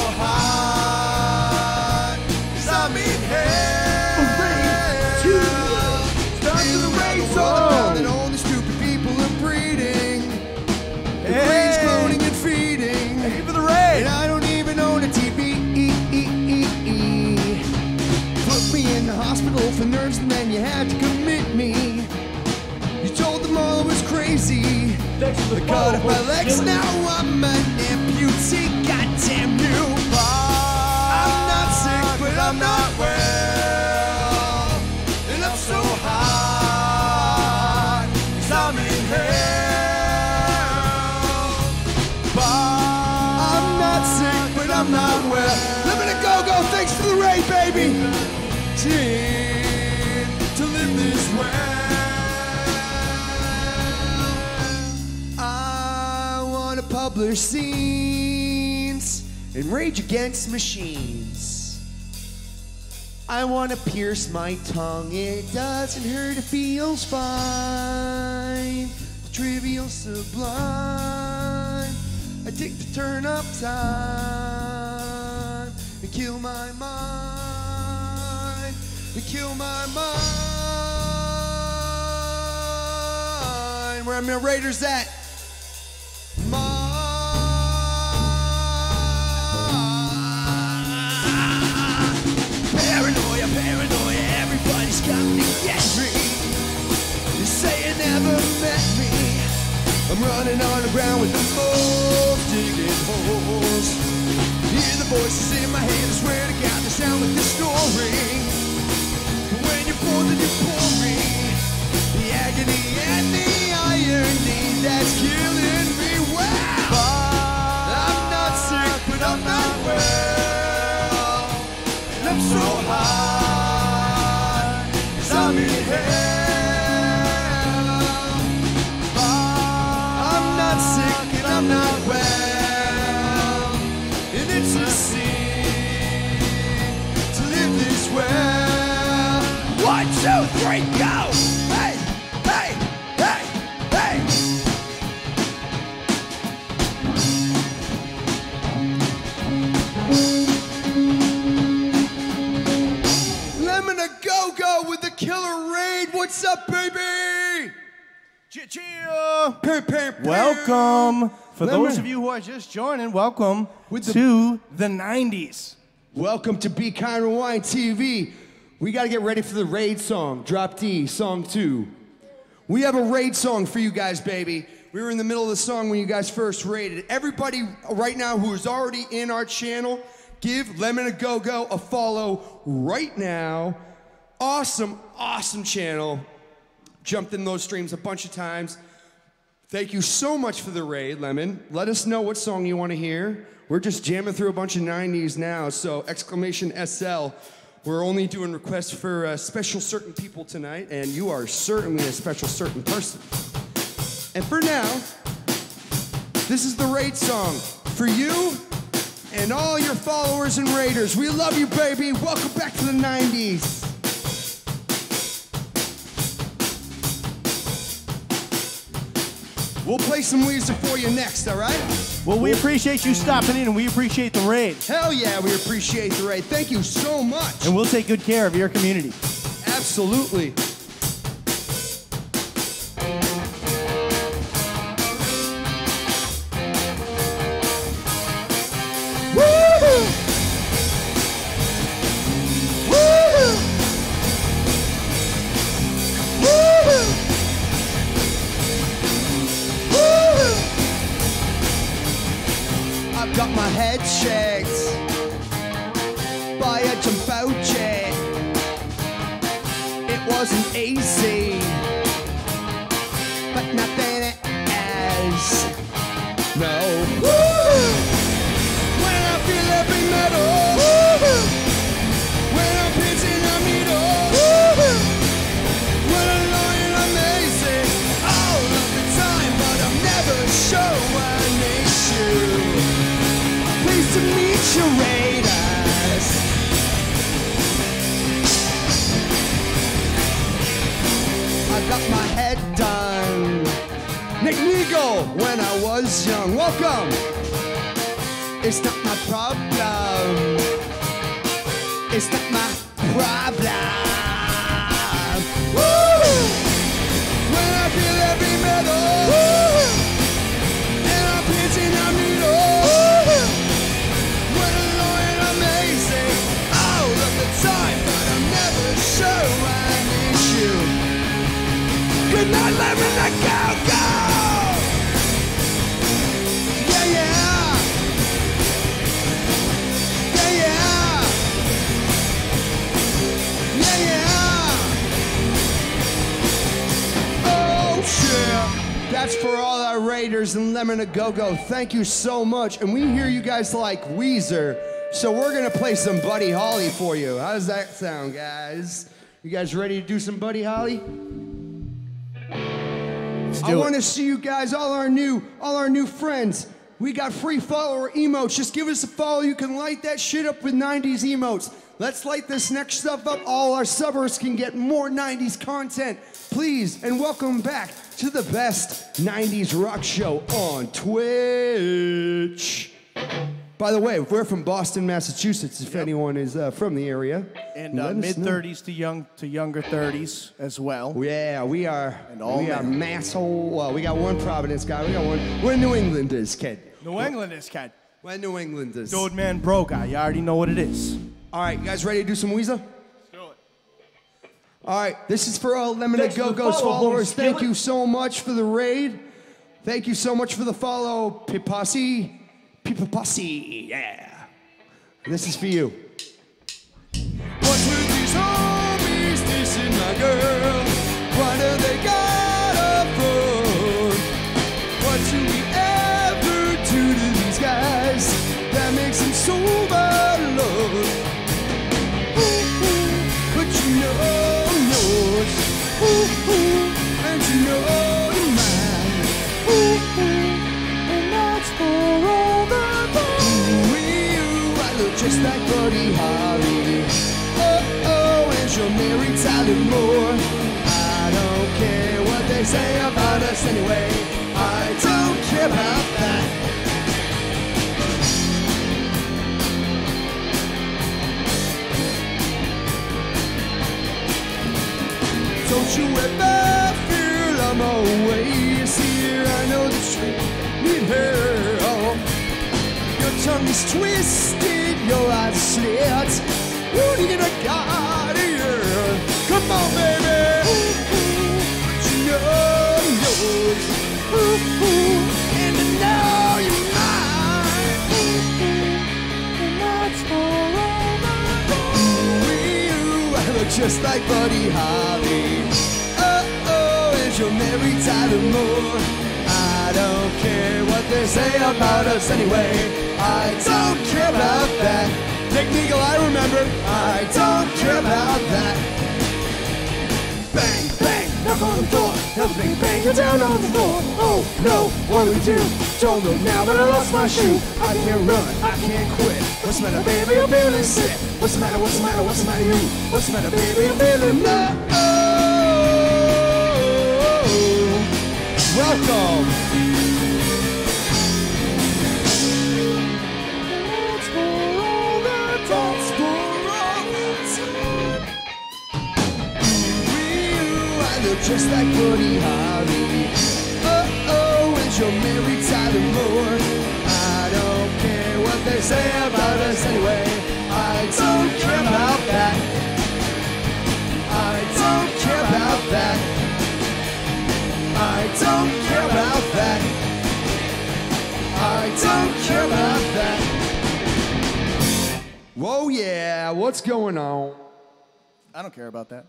hot, cause I'm in hell. Start to the race all around, and all the stupid people are breeding. And breeds cloning and feeding. Hey for the rain. And I don't even own a T V. Put me in the hospital for nerves, and then you had to commit me. You told them all I was crazy. I cut up my legs, now I'm an amputee. Goddamn you. I'm not sick, but I'm not well. And I'm so hot, cause I'm in hell. I'm not sick, but I'm not well. Living a go-go, thanks for the rain, baby. To live this way. I want to publish scenes and rage against machines. I want to pierce my tongue, it doesn't hurt, it feels fine. The trivial sublime. I take the turn up time and kill my mind, and kill my mind. Where are my Raiders at? Paranoia, paranoia, everybody's coming to get me. They say you never met me. I'm running on the ground with the wolves digging holes. Hear the voices in my head, I swear to God, they sound like the story. But when you pull, then you pull me. The agony and the irony that's killing me. Wow, I'm not three, go! Hey, hey, hey, hey! Lemon a go-go with the killer raid. What's up, baby? Chia-chia! Pam, pam, pam. Welcome. For Lemon. those of you who are just joining, welcome With the- to the nineties. Welcome to Be Kind Rewind T V. We got to get ready for the raid song. Drop D, song two. We have a raid song for you guys, baby. We were in the middle of the song when you guys first raided. Everybody right now who is already in our channel, give Lemon a Go-Go a follow right now. Awesome, awesome channel. Jumped in those streams a bunch of times. Thank you so much for the raid, Lemon. Let us know what song you want to hear. We're just jamming through a bunch of nineties now, so exclamation S L. We're only doing requests for uh, special certain people tonight, and you are certainly a special certain person. And for now, this is the raid song for you and all your followers and raiders. We love you, baby. Welcome back to the nineties. We'll play some Weezer for you next, all right? Well, we appreciate you stopping in, and we appreciate the raid. Hell yeah, we appreciate the raid. Thank you so much. And we'll take good care of your community. Absolutely. Woo! Woo! Woo! I've got my head checked by a jump out jet. It wasn't easy, but nothing else. No. Woo! When I feel heavy metal, woo! When I'm pitching a needle, woo! When I'm lying amazing all of the time, but I'm never sure an issue. Pleased to meet you, raiders. I got my head done. Nick Neagle, when I was young. Welcome. It's not my problem. It's not my problem. Woo! When I feel heavy metal, woo! And I'm pitching a needle, woo! When I'm annoying, amazing all of the time, but I'm never sure an issue. Good night, Lemon a Go-Go! Yeah, yeah! Yeah, yeah! Yeah, yeah! Oh, shit! That's for all our raiders and Lemon a Go-Go. Thank you so much. And we hear you guys like Weezer, so we're gonna play some Buddy Holly for you. How does that sound, guys? You guys ready to do some Buddy Holly? I want to see you guys, all our new, all our new friends. We got free follower emotes. Just give us a follow. You can light that shit up with nineties emotes. Let's light this next stuff up. All our subbers can get more nineties content. Please, and welcome back to the best nineties rock show on Twitch. By the way, we're from Boston, Massachusetts, if Yep. anyone is uh, from the area. And uh, Let us know. mid thirties to young to younger thirties as well. Yeah, we are. And all we are men. masshole. Well, we got one Providence guy. We got one. We're New Englanders, kid. New England is cat. We're New Englanders. Dude, man, bro guy. You already know what it is. All right, you guys ready to do some Weezer? Do it. All right, this is for all Lemon Thanks for the Go-Go's follow, followers. homie Thank Skillet. you so much for the raid. Thank you so much for the follow, Pipasi. Pipasi, yeah. This is for you. What's with these homies dissing my girl? Why do they gotta front? What do we ever do to these guys that makes them so bad love? Ooh, ooh, but you know yours. Ooh, ooh, and you know you're mine. Ooh, ooh, and that's for all the time. Ooh, you, I look just like Buddy Holly. Oh, oh, and your Mary Tyler Moore. I don't care what they say about us anyway. I don't care about that. Don't you ever feel I'm always here. I know that you need help. Your tongue is twisted, your eyes slit. You need a God here. Come on, baby. But you know yours. And I know you're mine. And that's forever. Ooh, I look just like Buddy Holly. Oh, oh, and you're Mary Tyler Moore. I don't care what they say about us anyway. I don't care about that. Nick Eagle, I remember. I don't care about that. Bang, bang, knock on the door. Everything bang, you're down on the floor. Oh no, what do we do? Don't look now that I lost my shoe. I can't run, I can't quit. What's the matter, baby? I'm feeling sick. What's the matter? What's the matter? What's the matter, you? What's the matter, baby? I'm feeling low. Welcome. That's for all the that's for all the time. Ooh, I look just like Buddy Holly. Oh, oh, and you're Mary Tyler Moore. I don't care what they say about us anyway. I don't care about that. I don't care about that. I don't care about that. I don't care about that. Whoa, yeah, what's going on? I don't care about that.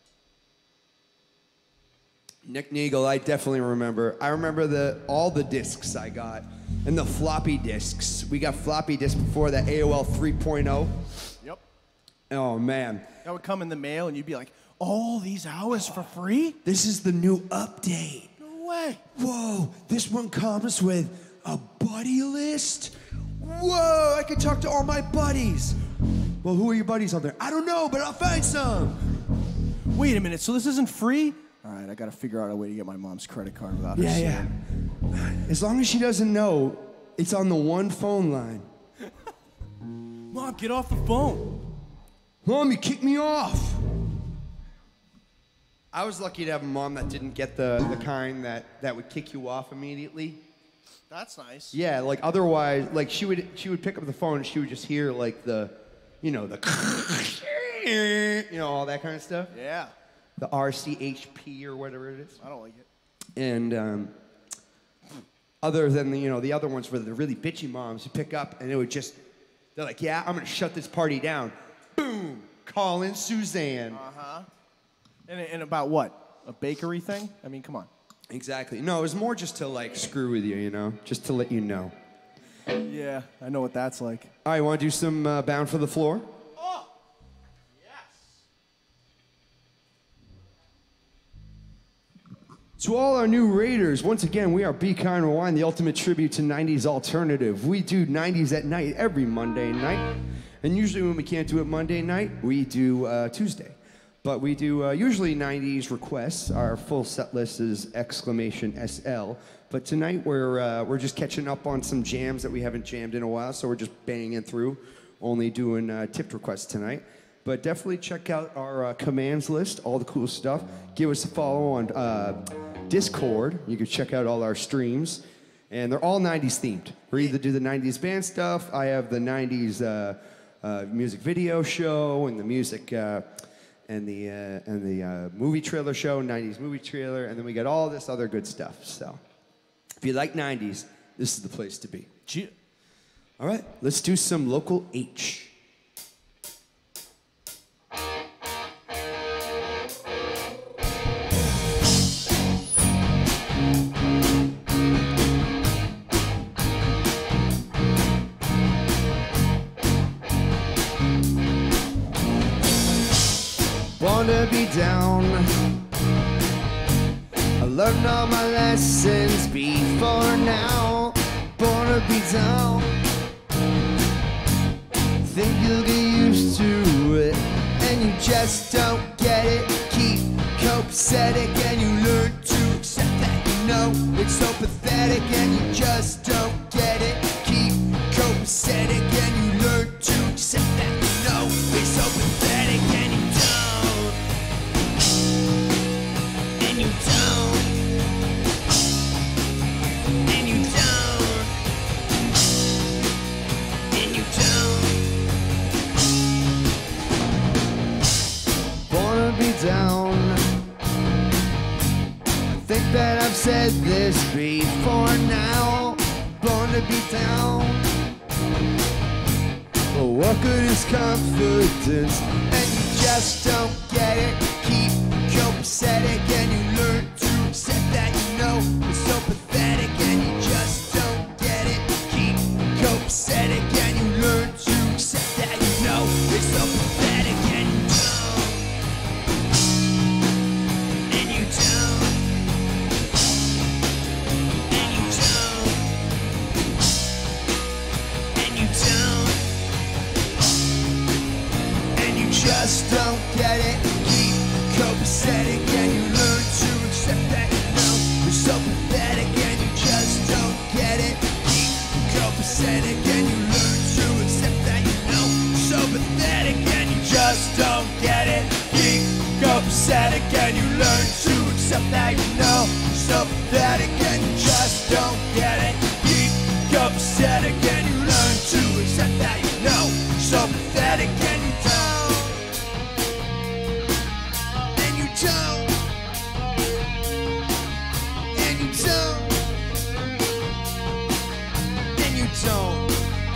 Nick Neagle, I definitely remember. I remember the all the discs I got and the floppy discs. We got floppy discs before that A O L three point oh. Yep. Oh, man. That would come in the mail and you'd be like, all these hours for free? This is the new update. No way. Whoa, this one comes with a buddy list. Whoa, I can talk to all my buddies. Well, who are your buddies on there? I don't know, but I'll find some. Wait a minute, so this isn't free? All right, I gotta figure out a way to get my mom's credit card without her Yeah, seeing. yeah. As long as she doesn't know, it's on the one phone line. Mom, get off the phone. Mom, you kicked me off. I was lucky to have a mom that didn't get the, the kind that, that would kick you off immediately. That's nice. Yeah, like otherwise, like she would she would pick up the phone and she would just hear like the, you know, the, you know, all that kind of stuff. Yeah. The R C H P or whatever it is. I don't like it. And um, other than the, you know, the other ones were the really bitchy moms who pick up and it would just, they're like, yeah, I'm gonna shut this party down. Boom, call in Suzanne. Uh-huh. And, and about what? A bakery thing? I mean, come on. Exactly. No, it was more just to like screw with you, you know, just to let you know. Yeah, I know what that's like. All right, want to do some uh, Bound for the Floor? Oh, yes. To all our new raiders, once again, we are Be Kind Rewind, the ultimate tribute to nineties alternative. We do nineties at night every Monday night. And usually when we can't do it Monday night, we do uh, Tuesday. But we do uh, usually nineties requests. Our full set list is exclamation S L. But tonight we're, uh, we're just catching up on some jams that we haven't jammed in a while, so we're just banging through, only doing uh, tipped requests tonight. But definitely check out our uh, commands list, all the cool stuff. Give us a follow on uh, Discord. You can check out all our streams. And they're all nineties themed. We either do the nineties band stuff. I have the nineties uh, uh, music video show and the music uh, and the uh, and the uh, movie trailer show, nineties movie trailer, and then we got all this other good stuff. So if you like nineties, this is the place to be. Gee. All right, let's do some local H. Wanna be down. I learned all my lessons before now. Wanna be down. Think you'll get used to it, and you just don't get it. Keep copacetic and you learn to accept that you know it's so pathetic and you just don't get it. Keep copacetic and you learn to accept that you know it's so pathetic and you don't. And you don't. And you don't. And you don't. Wanna be down. I think that I've said this before now. Born to be down. But what good is confidence? And you just don't get it. Keep copacetic and you learn to accept that you know it's so pathetic and you just don't get it. Keep copacetic and you learn to accept that you know it's so pathetic and you don't. And you don't. And you don't. And you don't. And you just don't get it. Keep copacetic and you learn to accept that you know you're so pathetic and you just don't get it. Keep copacetic and you learn to accept that you know you're so pathetic and you just don't get it. Keep copacetic and you learn to accept that you know you're so pathetic and you just don't get it. Keep copacetic and you learn to accept that you know you're so pathetic and you don't. And you don't. And you don't. And you don't.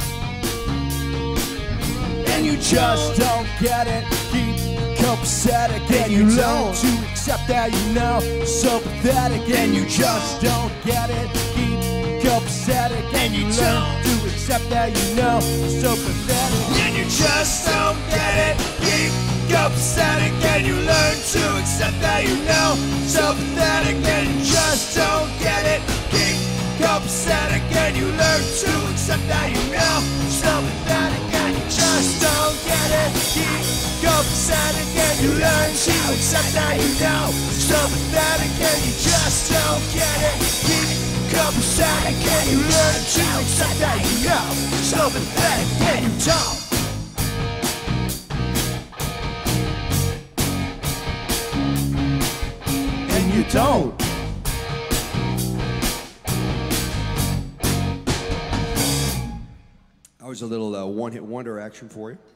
And you just don't get it. Keep copacetic and you learn to accept that you know so pathetic and you just don't get it. Keep copacetic and you learn to accept that you know so pathetic and you just don't get it. Keep copacetic and you learn to accept that you know so pathetic and you just don't get it. Keep copacetic and you learn to accept that you know so pathetic and you just don't get it. Keep copacetic and you learn to accept that you know so pathetic and you just don't get it. Keep copacetic and you learn to accept that you know so pathetic and you don't. And you don't. That was a little uh, one-hit wonder action for you.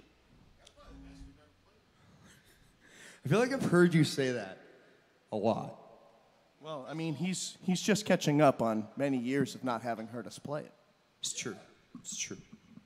I feel like I've heard you say that a lot. Well, I mean, he's he's just catching up on many years of not having heard us play it. It's true. It's true.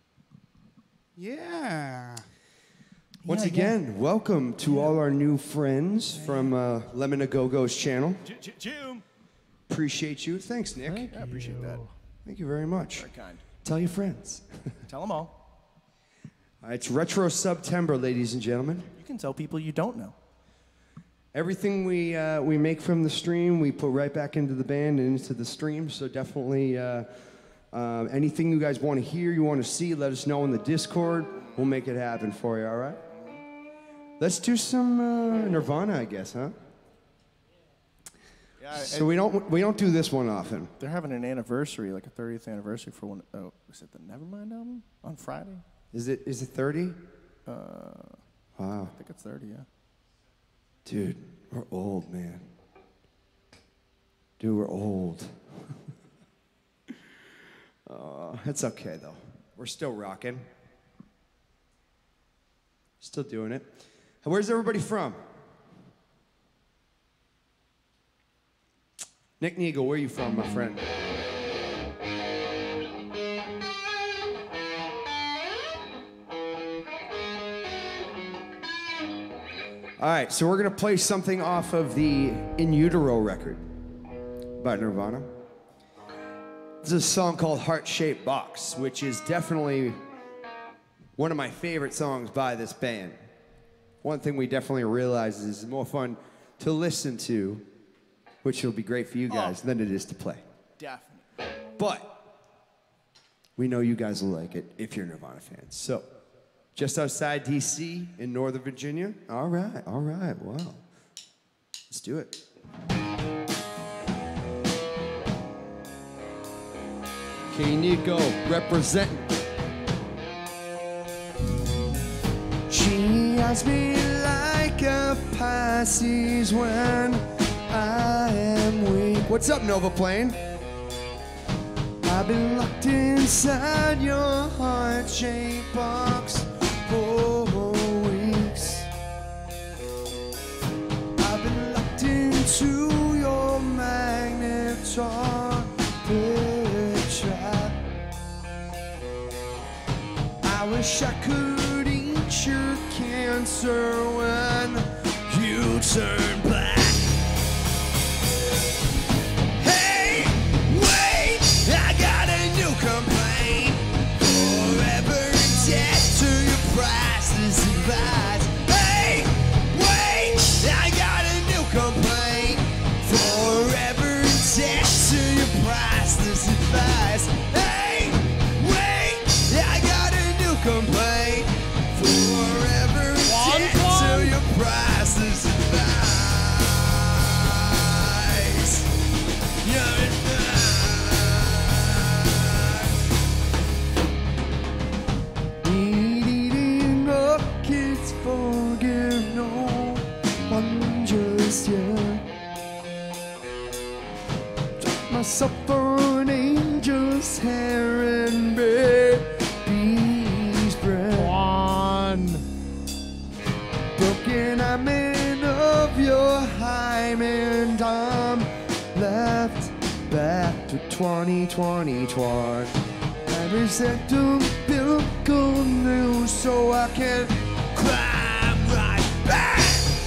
Yeah. Once Yeah, again, yeah. welcome to all our new friends from uh, Lemon A Go-Go's channel. Jim. Appreciate you. Thanks, Nick. I appreciate that. Thank you very much. Very kind. Tell your friends. Tell them all. Uh, it's Retro September, ladies and gentlemen. You can tell people you don't know. Everything we uh, we make from the stream, we put right back into the band and into the stream. So definitely, uh, uh, anything you guys want to hear, you want to see, let us know in the Discord. We'll make it happen for you. All right. Let's do some uh, Nirvana, I guess, huh? Yeah, So we don't we don't do this one often. they're having an anniversary, like a thirtieth anniversary for one. Oh, is it the Nevermind album on Friday? Is it is it thirty? Uh, Wow, I think it's thirty. Yeah. dude, we're old, man. Dude, we're old. uh, it's okay though. We're still rocking. Still doing it. Where's everybody from? Nick Neagle, where are you from, my friend? All right, so we're gonna play something off of the In Utero record by Nirvana. This is a song called Heart Shaped Box, which is definitely one of my favorite songs by this band. One thing we definitely realize is it's more fun to listen to, which will be great for you guys, Oh. than it is to play. Definitely. But we know you guys will like it if you're Nirvana fans. So just outside D C in Northern Virginia. All right, all right, wow. Let's do it. K Nico representing. She has me like a Pisces when I am weak. What's up, Nova Plane? I've been locked inside your heart-shaped box for weeks. I've been locked into your magnetar trap. I wish I could eat your cancer when you turn black. Hey, wait, I got a new complaint. Forever debt to your priceless advice. Hey, wait, I got a new complaint. Forever debt to your priceless advice. Hey, wait, I got a new complaint. Forever debt to your priceless advice. You're eating up kids, forgive no one just yet. Drop myself on angel's hair and baby's breath. Broken hymen of your hymen, I'm left back to twenty twenty-one. I resent the biblical news so I can climb right back.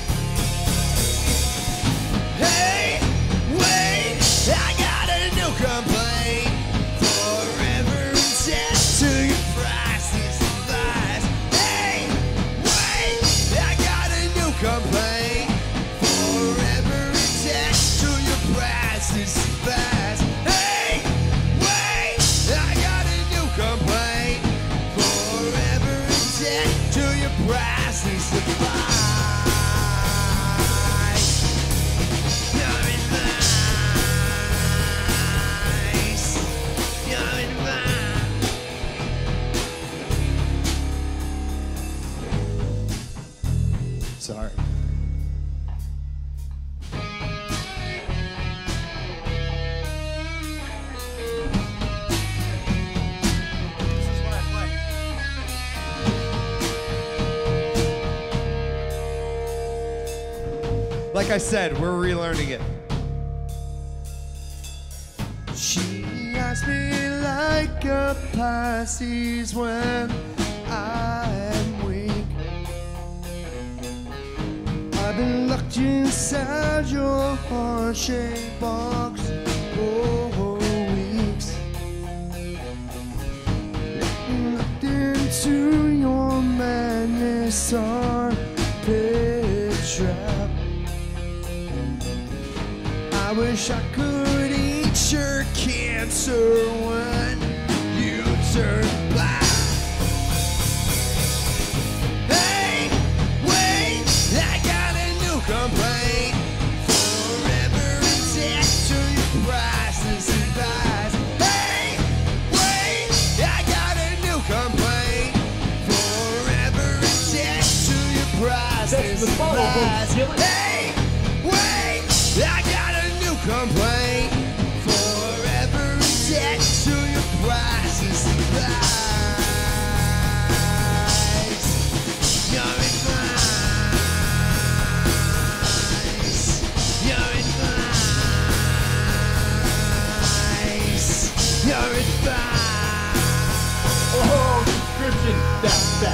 Hey, wait, I got a new complaint. Forever debt to your priceless advice. Hey, wait, I got a new complaint. Forever debt to your priceless advice. Hey, wait, I got a new complaint. Forever debt to your priceless advice. You're advice. You're advice. Sorry. Like I said, we're relearning it. She asked me like a Pisces when I am weak. I've been locked inside your heart-shaped box for weeks. Locked into your madness, armpit trap. I wish I could eat your cancer when you turn black. Hey, wait, I got a new complaint. Forever debt to your priceless advice. Hey, wait, I got a new complaint. Forever debt to your priceless advice. Hey, wait, I got a new complaint. Forever debt to your priceless advice. Your advice. Your advice. Your advice. Oh, description. That, that.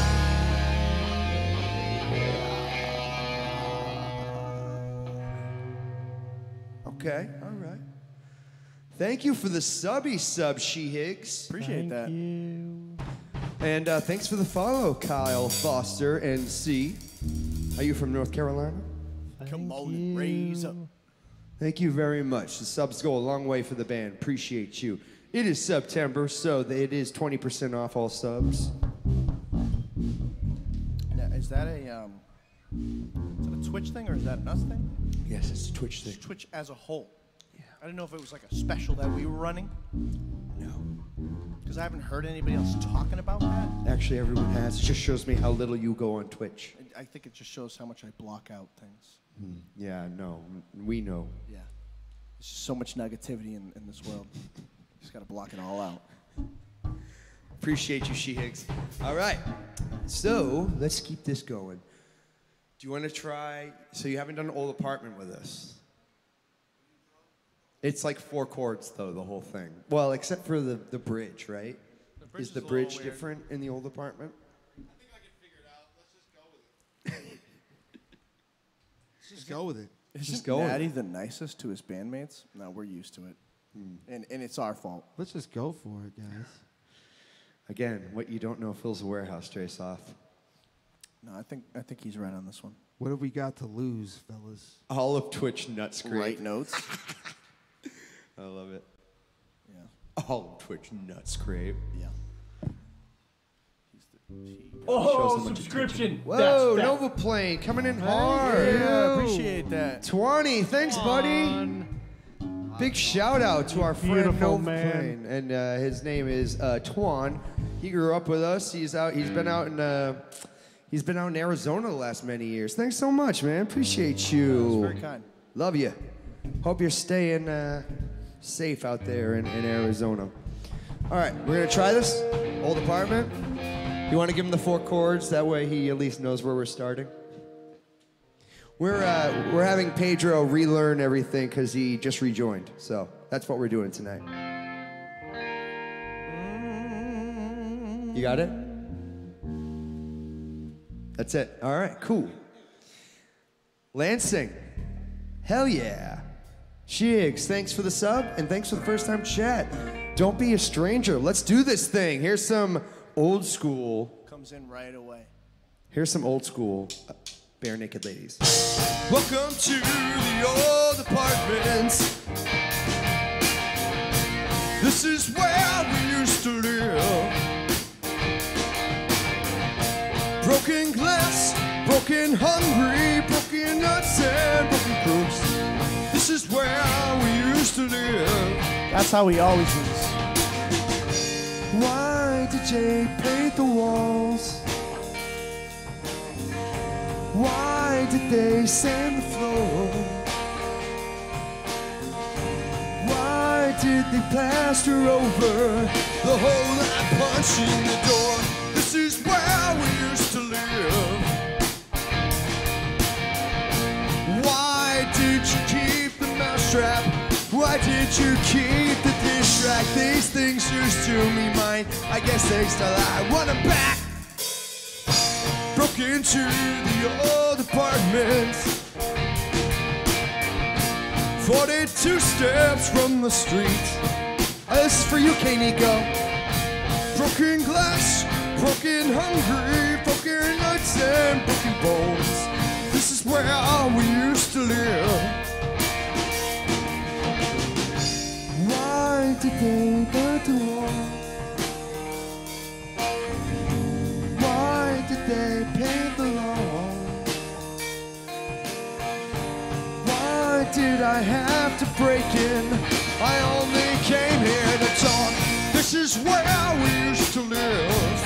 Okay, all right. Thank you for the subby sub, She Higgs. Appreciate that. And uh, thanks for the follow, Kyle Foster N C. Are you from North Carolina? Come on and raise up. Thank you very much. The subs go a long way for the band. Appreciate you. It is September, so it is twenty percent off all subs. Is that a um, is that a Twitch thing or is that an us thing? Yes, it's a Twitch thing. Twitch as a whole. Yeah. I didn't know if it was like a special that we were running. No. Because I haven't heard anybody else talking about that. Actually, everyone has. It just shows me how little you go on Twitch. I think it just shows how much I block out things. Hmm. Yeah, no. We know. Yeah. There's just so much negativity in, in this world. Just got to block it all out. Appreciate you, She-Higgs. All right. So, let's keep this going. Do you want to try... So you haven't done Old Apartment with us. It's like four chords, though, the whole thing. Well, except for the, the bridge, right? The bridge is the is a bridge little weird. different in the Old Apartment? I think I can figure it out. Let's just go with it. Let's just go with it. Isn't Just go with Natty the nicest to his bandmates? No, we're used to it. Hmm. And, and it's our fault. Let's just go for it, guys. Again, what you don't know fills a warehouse, Trace off. No, I think I think he's right on this one. What have we got to lose, fellas? All of Twitch nut scrape. Right notes. I love it. Yeah. All of Twitch nut scrape. Yeah. He's the, he, Oh, so much subscription. Whoa, That's that. Nova Plane coming in hard. yeah, appreciate that. twenty, thanks, buddy. Big shout out to our friend Beautiful Nova man. Plane, and uh, his name is uh, Twan. He grew up with us. He's out. He's been out in. Uh, he's been out in Arizona the last many years. Thanks so much, man. Appreciate you. That's very kind. Love you. Hope you're staying uh, safe out there in, in Arizona. All right, we're gonna try this. Old Apartment. You want to give him the four chords? That way he at least knows where we're starting. We're uh, we're having Pedro relearn everything because he just rejoined. So that's what we're doing tonight. You got it? That's it. All right, cool. Lansing. Hell yeah. Shigs, thanks for the sub and thanks for the first time chat. Don't be a stranger. Let's do this thing. Here's some old school. Comes in right away. Here's some old school uh, bare naked ladies. Welcome to the old apartments. This is where we used to live. Broken glass, broken hungry, broken nuts and broken crooks. This is where we used to live. That's how he always is. Why did Jay paint the walls? Why did they sand the floor? Why did they plaster over the hole and punch in the door? This is where we used to live. Why did you keep the mousetrap? Why did you keep the dish rack? These things used to be mine. I guess they still I want them back. Broke into the old apartments. forty-two steps from the street. Oh, this is for you, K. Nico. Broken glass, broken hungry, broken nights and broken bones. This is where we used to live. Why did they burn the wall? Why did they paint the lawn? Why did I have to break in? I only came here to talk. This is where we used to live.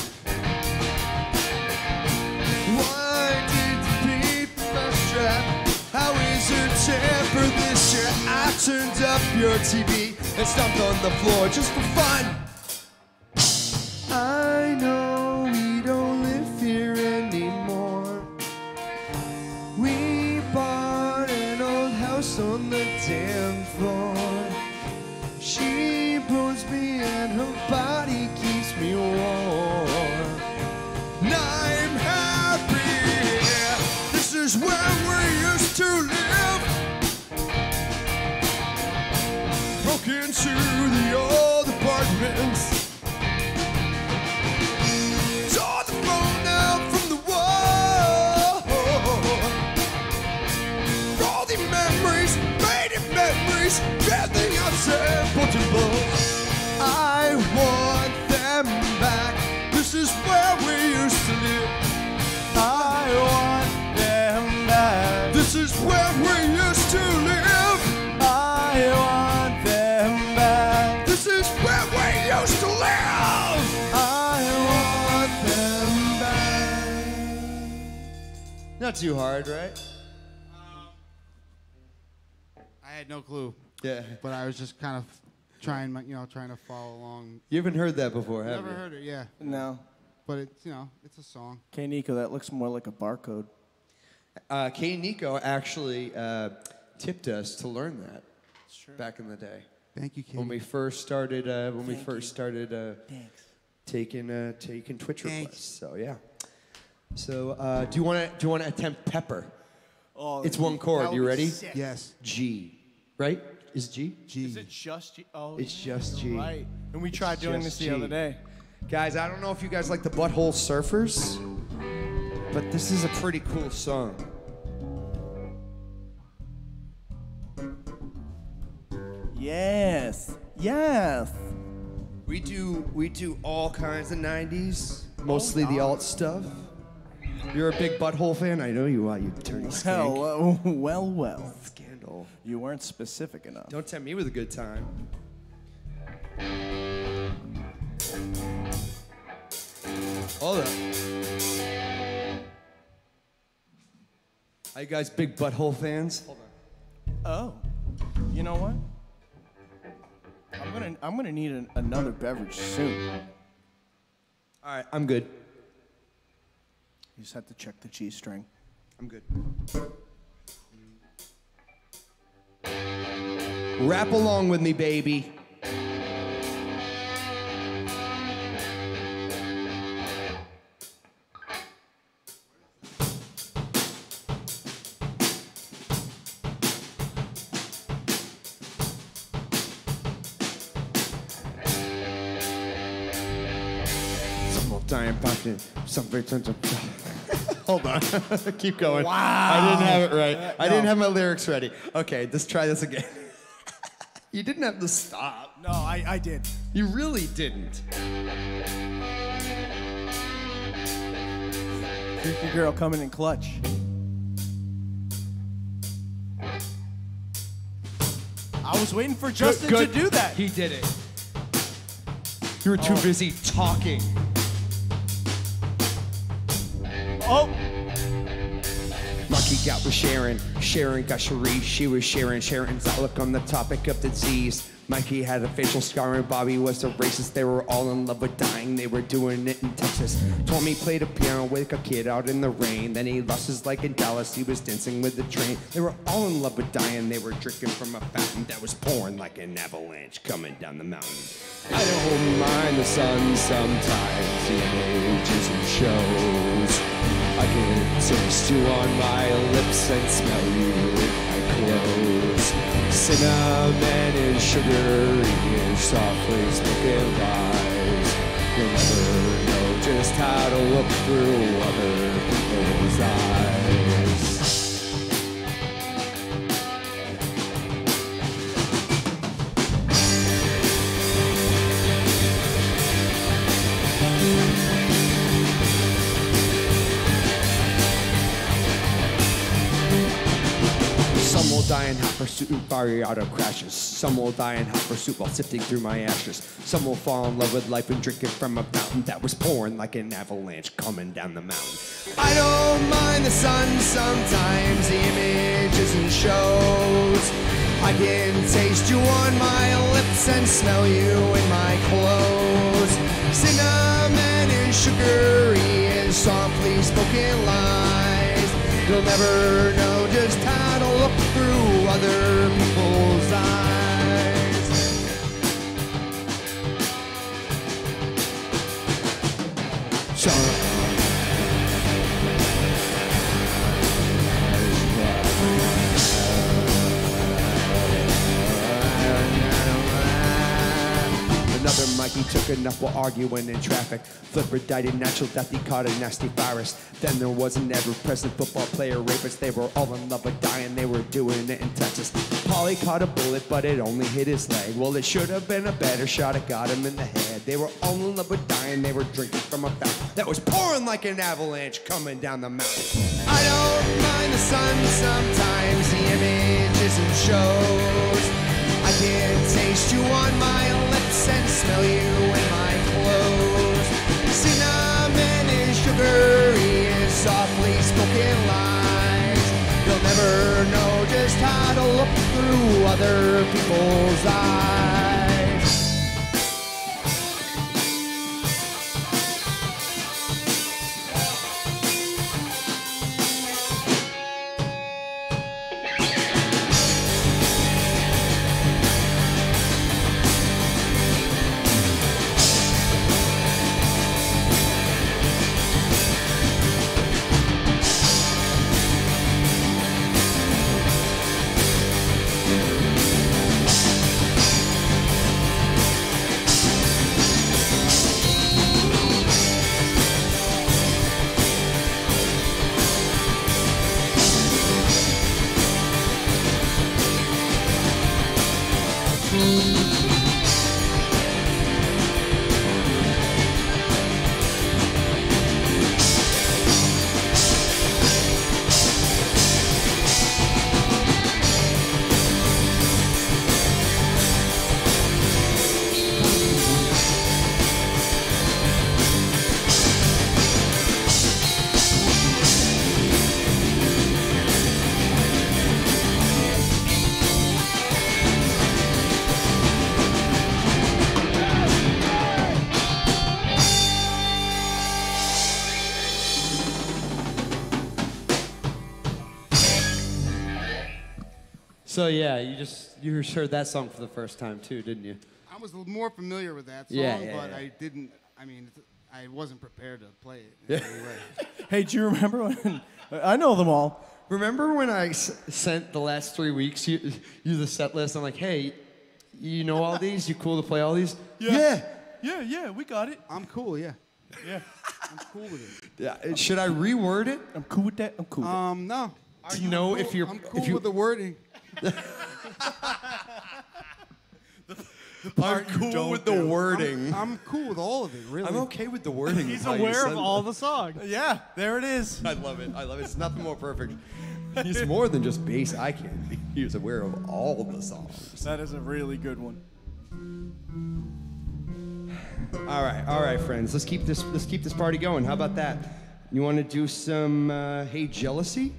Why did you beat my strap? How is your temper this year? I turned up your T V and stomped on the floor just for fun. I know we don't live here anymore. We bought an old house on the tenth floor. She bones me and her body keeps me warm. And I'm happy. This is where we used to live. Broke into the old apartments. Tore the phone down from the wall. All the memories, faded memories, gathering up sepulchral. I want them back. This is where we used to live. Not too hard, right? I had no clue, Yeah. but I was just kind of trying, my- you know, trying to follow along. You haven't heard that before, have Never you? heard it, yeah. No. But it's, you know, it's a song. Okay, Nico, that looks more like a barcode. Uh, Kay Nico actually uh, tipped us to learn that back in the day. Thank you, Katie. When we first started, uh, when we Thank first you. started uh, Thanks. taking uh, taking Twitch Thanks. requests. So yeah. So uh, do you want to do you want to attempt Pepper? Oh, It's one chord. You ready? Yes. G, right? Is G? G. Is it just G? Oh, It's yeah, just you're G. Right. And we tried doing just this the G. other day. Guys, I don't know if you guys like the Butthole Surfers, but this is a pretty cool song. Yes. Yes. We do we do all kinds of nineties, mostly the alt stuff. You're a big Butthole fan? I know you are, you dirty skank. Well, uh, well, well. Scandal. You weren't specific enough. Don't tempt me with a good time. Hold up. Are you guys big Butthole fans? Hold on. Oh. You know what? I'm gonna I'm gonna need an, another beverage soon. All right, I'm good. You just have to check the G string. I'm good. Rap along with me, baby. Dying passion, something. Hold on, keep going. Wow, I didn't have it right. I didn't have my lyrics ready. Okay, let's try this again. You didn't have to stop. No, I, I did. You really didn't. Freaky girl coming in clutch. I was waiting for Justin Good- to do that. He did it. You were too busy talking. Oh, Marky got with Sharon, Sharon got Cherie, she was sharing Sharon's outlook on the topic of disease. Mikey had a facial scar and Bobby was a racist. They were all in love with dying, they were doing it in Texas. Tommy played a piano with a kid out in the rain. Then he lost his leg in Dallas, he was dancing with the train. They were all in love with dying, they were drinking from a fountain that was pouring like an avalanche coming down the mountain. I don't mind the sun sometimes, the images and shows. I can taste you on my lips and smell you in my clothes. Cinnamon and sugar in softly spoken lies. You'll never know just how to look through other people's eyes. Some will die in hot pursuit and fiery auto crashes. Some will die in hot pursuit while sifting through my ashes. Some will fall in love with life and drink it from a fountain that was pouring like an avalanche coming down the mountain. I don't mind the sun sometimes, the images and shows. I can taste you on my lips and smell you in my clothes. Cinnamon and sugary and softly spoken lies. You'll never know just how to look through other people's eyes. So Another Mikey took enough while arguing in traffic. Flipper died in natural death, he caught a nasty virus. Then there was an ever-present football player rapist. They were all in love with dying, they were doing it in Texas. Polly caught a bullet, but it only hit his leg. Well, it should have been a better shot, it got him in the head. They were all in love with dying, they were drinking from a fountain that was pouring like an avalanche coming down the mountain. I don't mind the sun sometimes, the images and shows. I can taste you on my lips and smell you in my clothes. Cinnamon and sugary and softly spoken lies. never know just how to look through other people's eyes. So yeah, you just you just heard that song for the first time too, didn't you? I was more familiar with that song, Yeah, yeah, but yeah. I didn't. I mean, I wasn't prepared to play it. In any way. Hey, do you remember when? I know them all. Remember when I s- sent the last three weeks you you the set list? I'm like, hey, you know all these? You cool to play all these? Yeah, yeah, yeah. We got it. I'm cool. Yeah, Yeah, I'm cool with it. Yeah. Should I reword it I'm cool with that. I'm cool. With Um, no. to know if you're I'm cool if you with the wording. I'm cool with the wording. I'm, I'm cool with all of it. Really. I'm okay with the wording. He's how you aware of said all that. the songs. it. Yeah, there it is. I love it. I love it. It's nothing more perfect. He's more than just bass. I can. He was aware of all the songs. That is a really good one. All right, all right, friends. Let's keep this. Let's keep this party going. How about that? You want to do some uh, Hey Jealousy?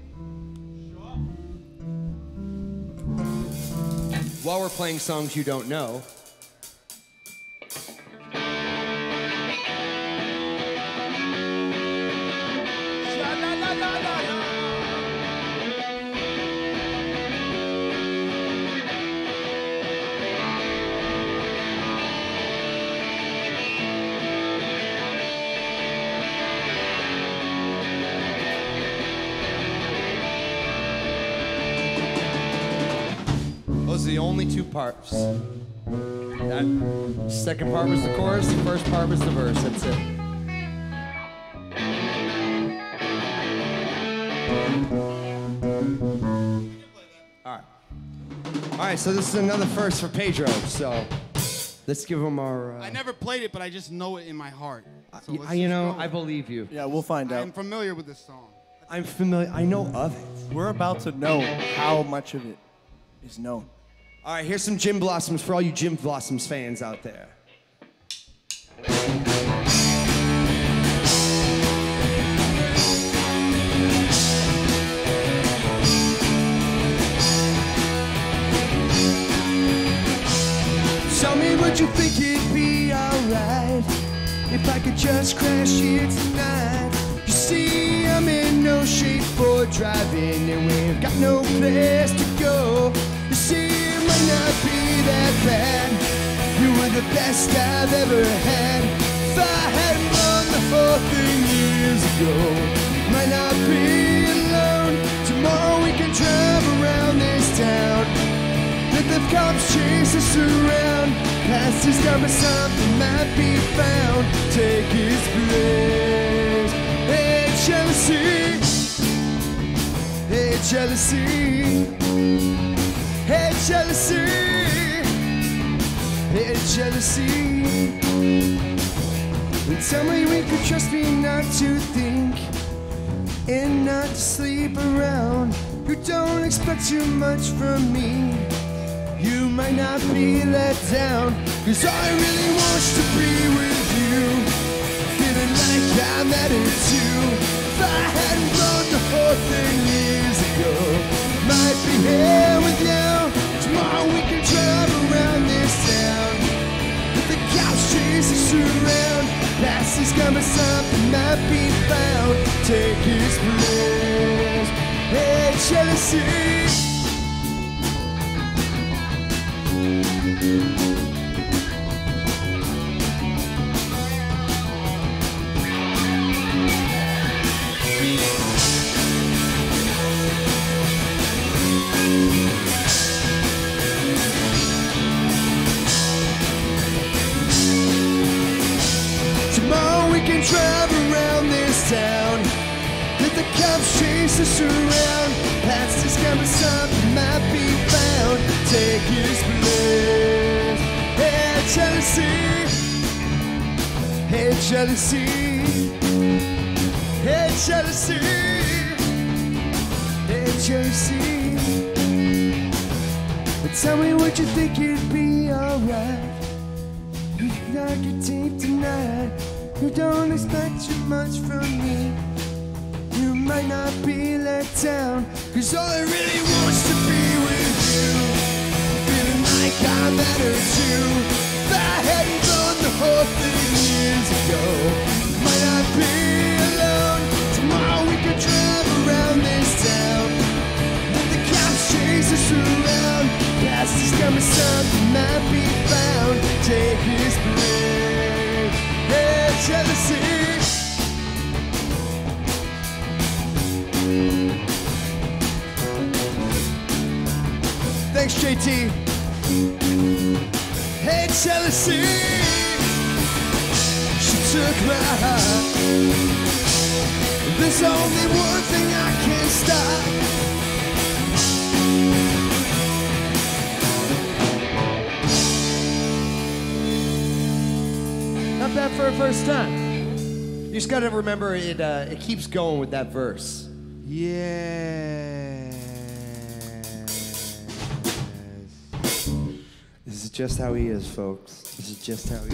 While we're playing songs you don't know. Those are the only two parts. That second part was the chorus, the first part was the verse. That's it. All right. All right, so this is another first for Pedro. So let's give him our. Uh, I never played it, but I just know it in my heart. So y- let's I- you just know, go. I believe you. Yeah, we'll find out. I'm familiar with this song. I'm familiar. I know of it. We're about to know how much of it is known. All right, here's some Jim Blossoms for all you Jim Blossoms fans out there. Tell me, would you think it'd be alright if I could just crash here tonight? You see, I'm in no shape for driving, and we've got no place to go. You see, it might not be that bad. You were the best I've ever had. If I hadn't run the whole thing years ago, might not be alone. Tomorrow we can drive around this town. Let the cops chase us around. Past is gone, but something might be found. Take his place. Hey, jealousy. Hey, jealousy. Hey, jealousy. Hey, jealousy. And tell me we could trust me not to think and not to sleep around. You don't expect too much from me. You might not be let down, cause I really want to be with you. Feeling like I'm at it too. If I hadn't blown the whole thing years ago, chases around. Past is coming, something might be found. Take his place. Hey, jealousy. Tomorrow we can drive around this town. Let the cops chase us around. Past is coming, something might be found. Take his place. Hey, jealousy. Hey, jealousy. Hey, jealousy. Hey, jealousy. But tell me what you think it'd be alright. You like your team tonight. You don't expect too much from me. You might not be let down, cause all I really wants to be with you. Feeling like I'm better too. If I hadn't done the whole thing years ago, might not be alone. Tomorrow we could drive around this town. Let the cops chase us around. Past is coming, something might be found. Take his place. Hey, jealousy. Thanks, J T. Hey, jealousy. She took my heart. There's only one thing I can't stop. Not bad for a first time. You just gotta remember it. Uh, it keeps going with that verse. Yeah. This is just how he is, folks. This is just how he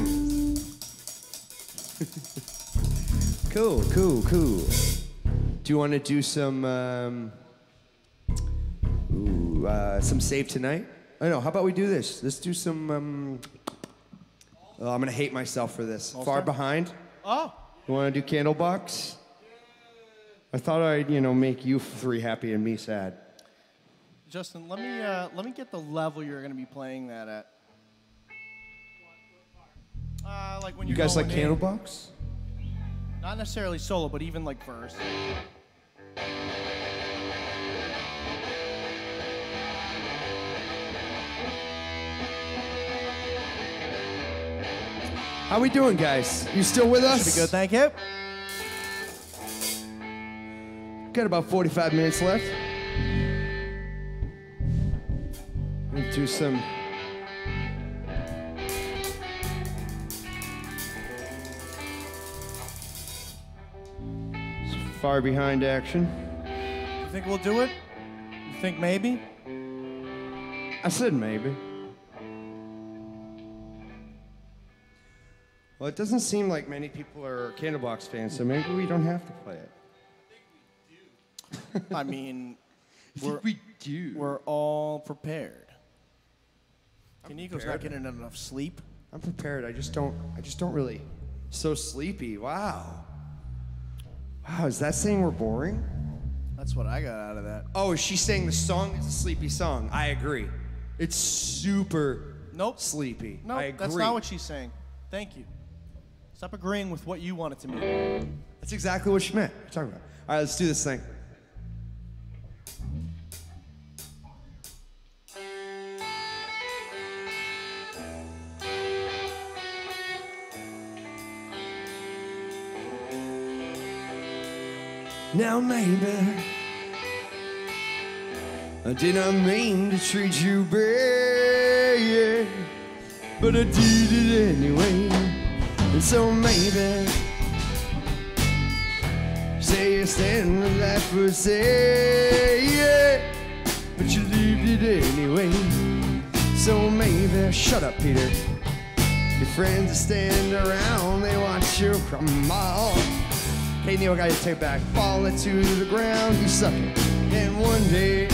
is. Cool, cool, cool. Do you want to do some, um, ooh, uh, some Save Tonight? I know. How about we do this? Let's do some. Um, oh, I'm gonna hate myself for this. Far Behind. Oh. You want to do Candlebox? I thought I'd, you know, make you three happy and me sad. Justin, let me uh, let me get the level you're going to be playing that at. Uh, like when You you're guys like going in. Candlebox? Not necessarily solo, but even like verse. How we doing, guys? You still with us? Should be good, thank you. Got about forty-five minutes left. Gonna do some. some Far Behind action. You think we'll do it? You think maybe? I said maybe. Well, it doesn't seem like many people are Candlebox fans, so maybe we don't have to play it. I mean, we're, we do. we're all prepared. Kaniko's not prepared. getting enough sleep. I'm prepared. I just don't. I just don't really. So sleepy. Wow. Wow. Is that saying we're boring? That's what I got out of that. Oh, is she saying the song is a sleepy song? I agree. It's super. Nope. Sleepy. No, I agree. that's not what she's saying. Thank you. Stop agreeing with what you want it to mean. That's exactly what she meant. What are you talking about? All right, let's do this thing. Now maybe I did not mean to treat you bad, but I did it anyway. And so maybe say you stand with that for say, but you did it anyway. So maybe shut up, Peter. Your friends that stand around, they watch you come on. Hey Neil, I gotta take it back. Fall into the ground, you suck it. And one day,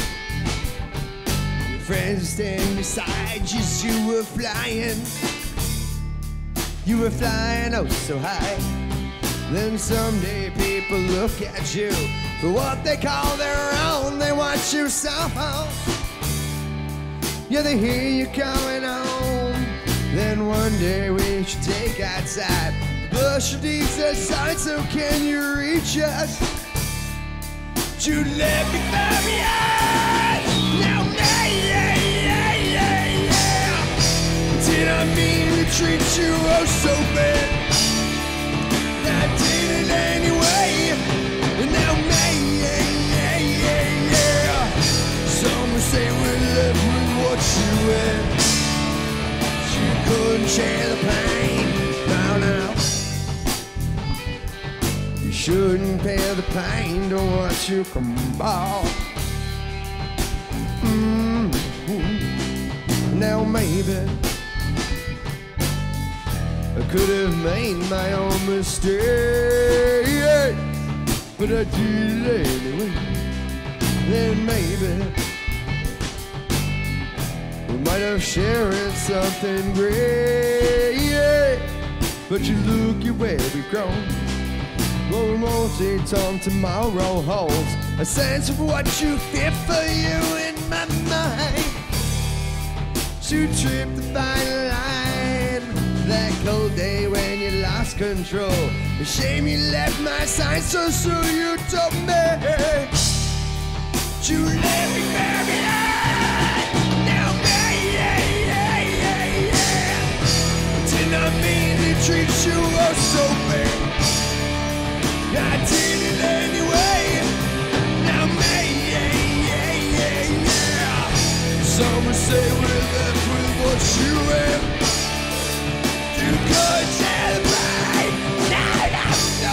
your friends stand beside you, you were flying. You were flying oh so high. Then someday people look at you for what they call their own. They watch you somehow. Yeah, they hear you coming home. Then one day we should take outside. Bush deeds aside, so can you reach us? You let me love you. Now, yeah, yeah, yeah, yeah, yeah. Did I mean to treat you oh so bad? I did it anyway. And now, yeah, yeah, yeah, yeah, yeah. Some say we're left with what you had. You couldn't share the pain. Now, now. You shouldn't bear the pain to watch you come out. Mm-hmm. Now maybe I could have made my own mistake, but I did it anyway. Then maybe we might have shared something great, but you look at where we've grown. Well, we won't see Tom tomorrow holds a sense of what you fit for you in my mind. To trip the fine line, that cold day when you lost control. A shame you left my side so soon. You told me you let me baby. Now, yeah, yeah, yeah, yeah, yeah. Did not mean to treat you oh so bad. I did it anyway. Now, man, yeah, yeah, yeah, yeah. Some would say we're left with what you have. You could tell me, no, no, no.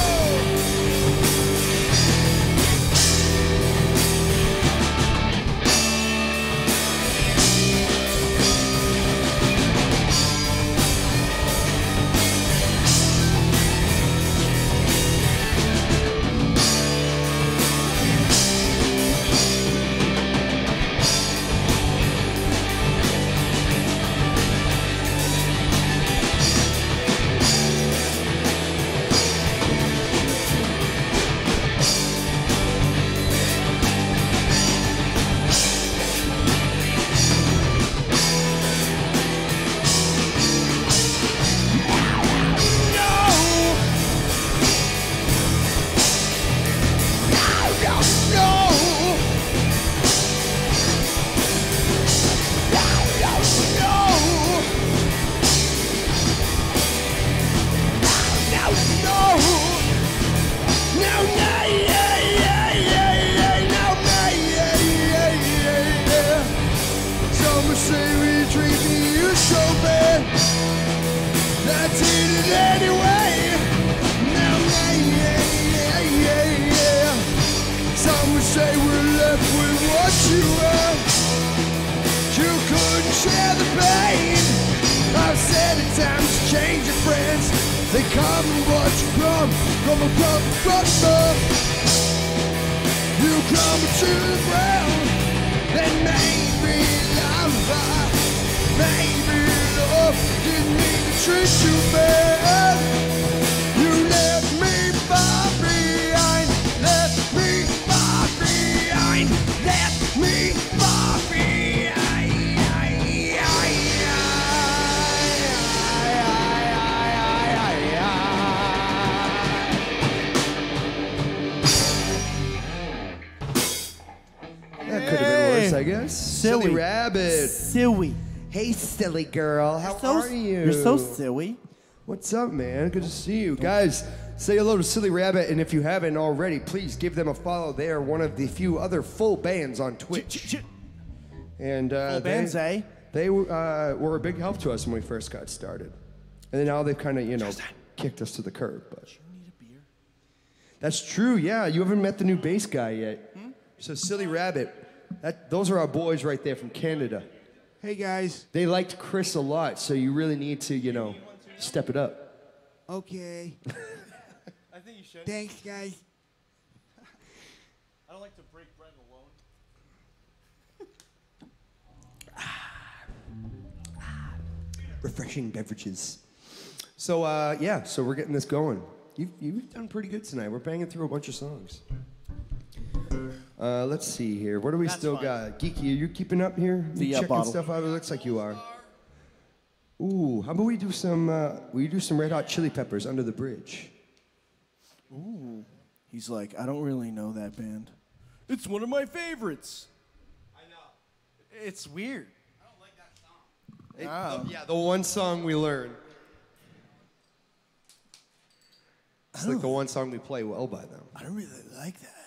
Silly rabbit. Silly. Hey, silly girl. How so, are you? You're so silly. What's up, man? Good to see you. Guys, say hello to Silly Rabbit, and if you haven't already, please give them a follow. They are one of the few other full bands on Twitch. And uh, full they, bands, eh? They uh, were a big help to us when we first got started. And then now they've kind of, you know, kicked us to the curb. But you need a beer? That's true, yeah. You haven't met the new bass guy yet. Hmm? So Silly Rabbit. That, those are our boys right there from Canada. Hey, guys. They liked Chris a lot, so you really need to, you know, step it up. Okay. I think you should. Thanks, guys. I don't like to break bread alone. Refreshing beverages. So uh, yeah, so we're getting this going. You've, you've done pretty good tonight. We're banging through a bunch of songs. Uh, let's see here. What do we That's still fine. got? Geeky, are you keeping up here? The, You uh, checking bottle. stuff out? It looks like you are. Ooh, how about we do some? Uh, we do some Red Hot Chili Peppers, Under the Bridge. Ooh. He's like, I don't really know that band. It's one of my favorites. I know. It's weird. I don't like that song. Ah. Yeah, the one song we learn. It's like the one song we play well by them. I don't really like that.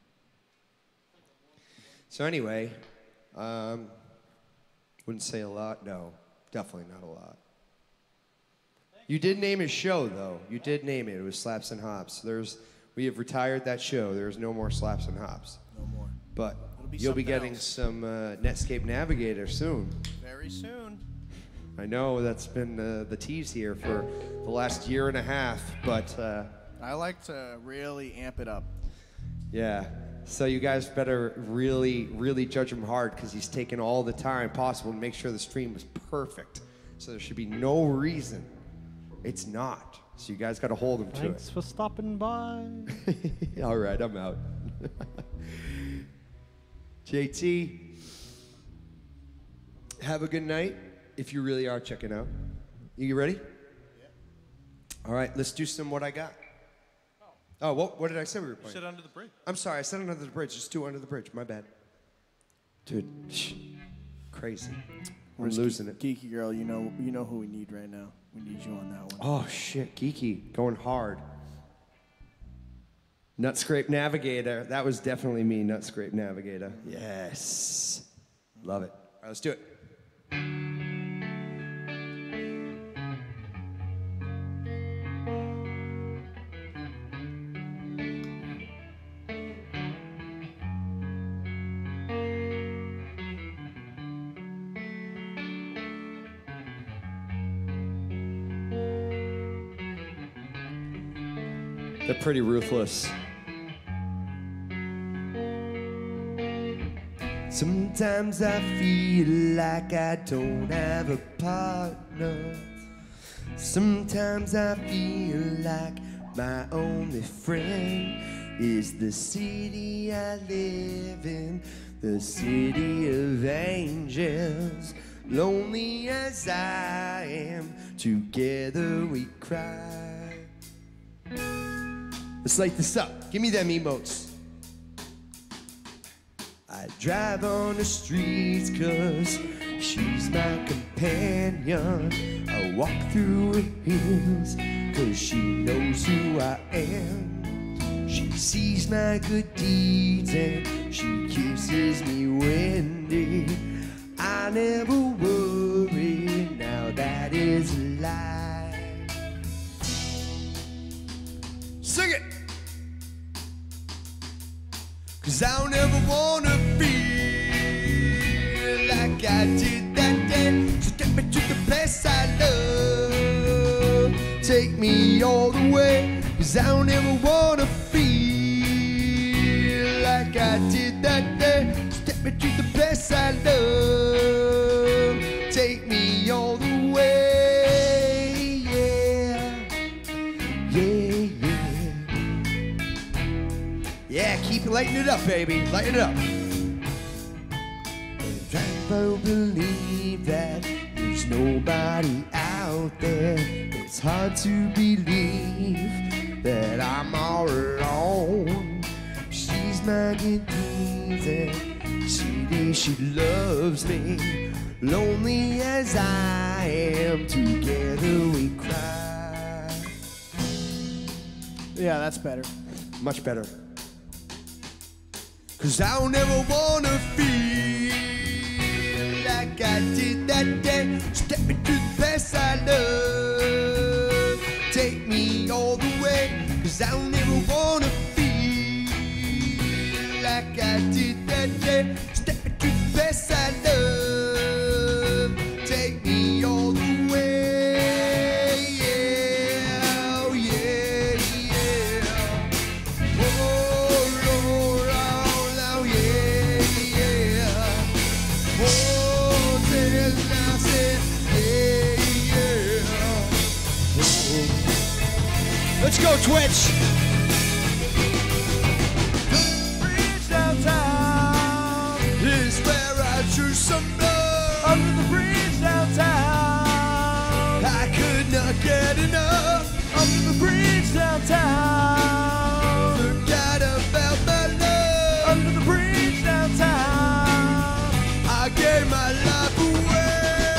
So anyway, um, wouldn't say a lot. No, definitely not a lot. You did name his show, though. You did name it. It was Slaps and Hops. There's, we have retired that show. There's no more Slaps and Hops. No more. But be you'll be something getting else. some uh, Netscape Navigator soon. Very soon. I know that's been uh, the tease here for the last year and a half, but uh, I like to really amp it up. yeah. So you guys better really, really judge him hard because he's taken all the time possible to make sure the stream is perfect. So there should be no reason it's not. So you guys got to hold him Thanks for stopping by. to it. All right, I'm out. J T, have a good night if you really are checking out. You ready? Yeah. All right, let's do some What I Got. Oh, what, what did I say we were playing? Sit under the bridge. I'm sorry, I said Under the Bridge. Just do Under the Bridge. My bad. Dude, shh. Crazy. We're Where's losing Ge- it. Geeky girl, you know, you know who we need right now. We need you on that one. Oh, shit. Geeky. Going hard. Nutscrape Navigator. That was definitely me, Nutscrape Navigator. Yes. Love it. All right, let's do it. They're pretty ruthless. Sometimes I feel like I don't have a partner. Sometimes I feel like my only friend is the city I live in, the city of angels. Lonely as I am, together we cry. Let's light this up. Give me them emotes. I drive on the streets cause she's my companion. I walk through the hills cause she knows who I am. She sees my good deeds and she kisses me windy. I never worry, now that is a lie. Sing it! Cause I'll never wanna feel like I did that day. So take me to the place I love. Take me all the way. Cause I'll never wanna feel like I did that day. So take me to the place I love. Take me all the way. Yeah. Yeah, yeah. Yeah, keep lighting it up, baby. Lighten it up. And I don't believe that there's nobody out there. It's hard to believe that I'm all alone. She's my good deeds and she thinks she loves me. Lonely as I am, together we cry. Yeah, that's better. Much better. Cause I'll never wanna feel like I did that day. Step me to the place I love. Take me all the way. Cause I'll never wanna feel like I did that day. Step me to the place I love. Take me all the way. Yeah, oh, yeah, yeah. Oh, Lord, oh, oh, yeah, yeah. Oh, tell I said, yeah, yeah. Oh, Twitch. Bridge downtown Is where I drew some blood. under the bridge downtown. I could not get enough. Under the bridge downtown. Forgot about my love. Under the bridge downtown. I gave my life away.